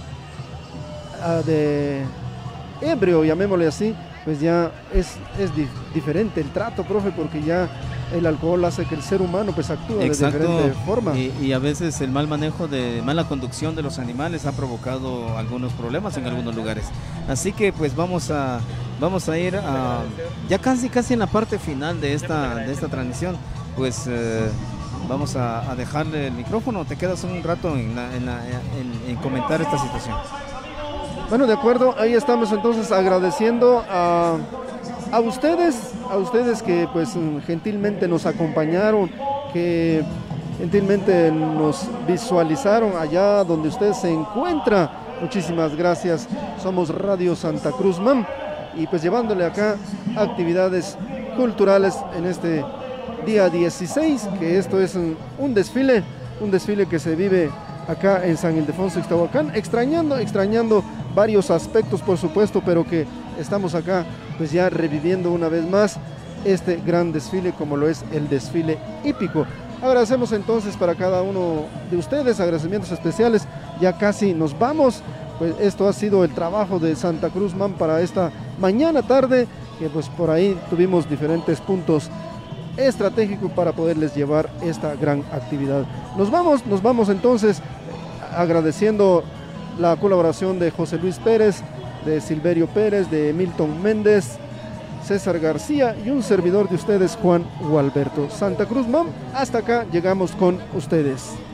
de ebrio, llamémosle así, pues ya es diferente el trato, profe, porque ya el alcohol hace que el ser humano pues actúe de diferente forma. Y a veces el mal manejo de mala conducción de los animales ha provocado algunos problemas en algunos lugares. Así que pues vamos a ir ya casi en la parte final de esta transmisión. Pues vamos a dejarle el micrófono. Te quedas un rato en comentar esta situación. Bueno, de acuerdo, ahí estamos entonces agradeciendo a ustedes que pues gentilmente nos acompañaron, que gentilmente nos visualizaron allá donde usted se encuentra. Muchísimas gracias. Somos Radio Santa Cruz MAM, y pues llevándole acá actividades culturales en este día 16, que esto es un desfile que se vive acá en San Ildefonso Ixtahuacán, extrañando varios aspectos, por supuesto, pero que estamos acá pues ya reviviendo una vez más este gran desfile como lo es el desfile hípico. Agradecemos entonces para cada uno de ustedes, agradecimientos especiales. Ya casi nos vamos, pues esto ha sido el trabajo de Santa Cruz MAM para esta mañana tarde, que pues por ahí tuvimos diferentes puntos estratégicos para poderles llevar esta gran actividad. Nos vamos entonces agradeciendo la colaboración de José Luis Pérez, de Silverio Pérez, de Milton Méndez, César García y un servidor de ustedes, Juan Gualberto. Santa Cruz MAM, hasta acá llegamos con ustedes.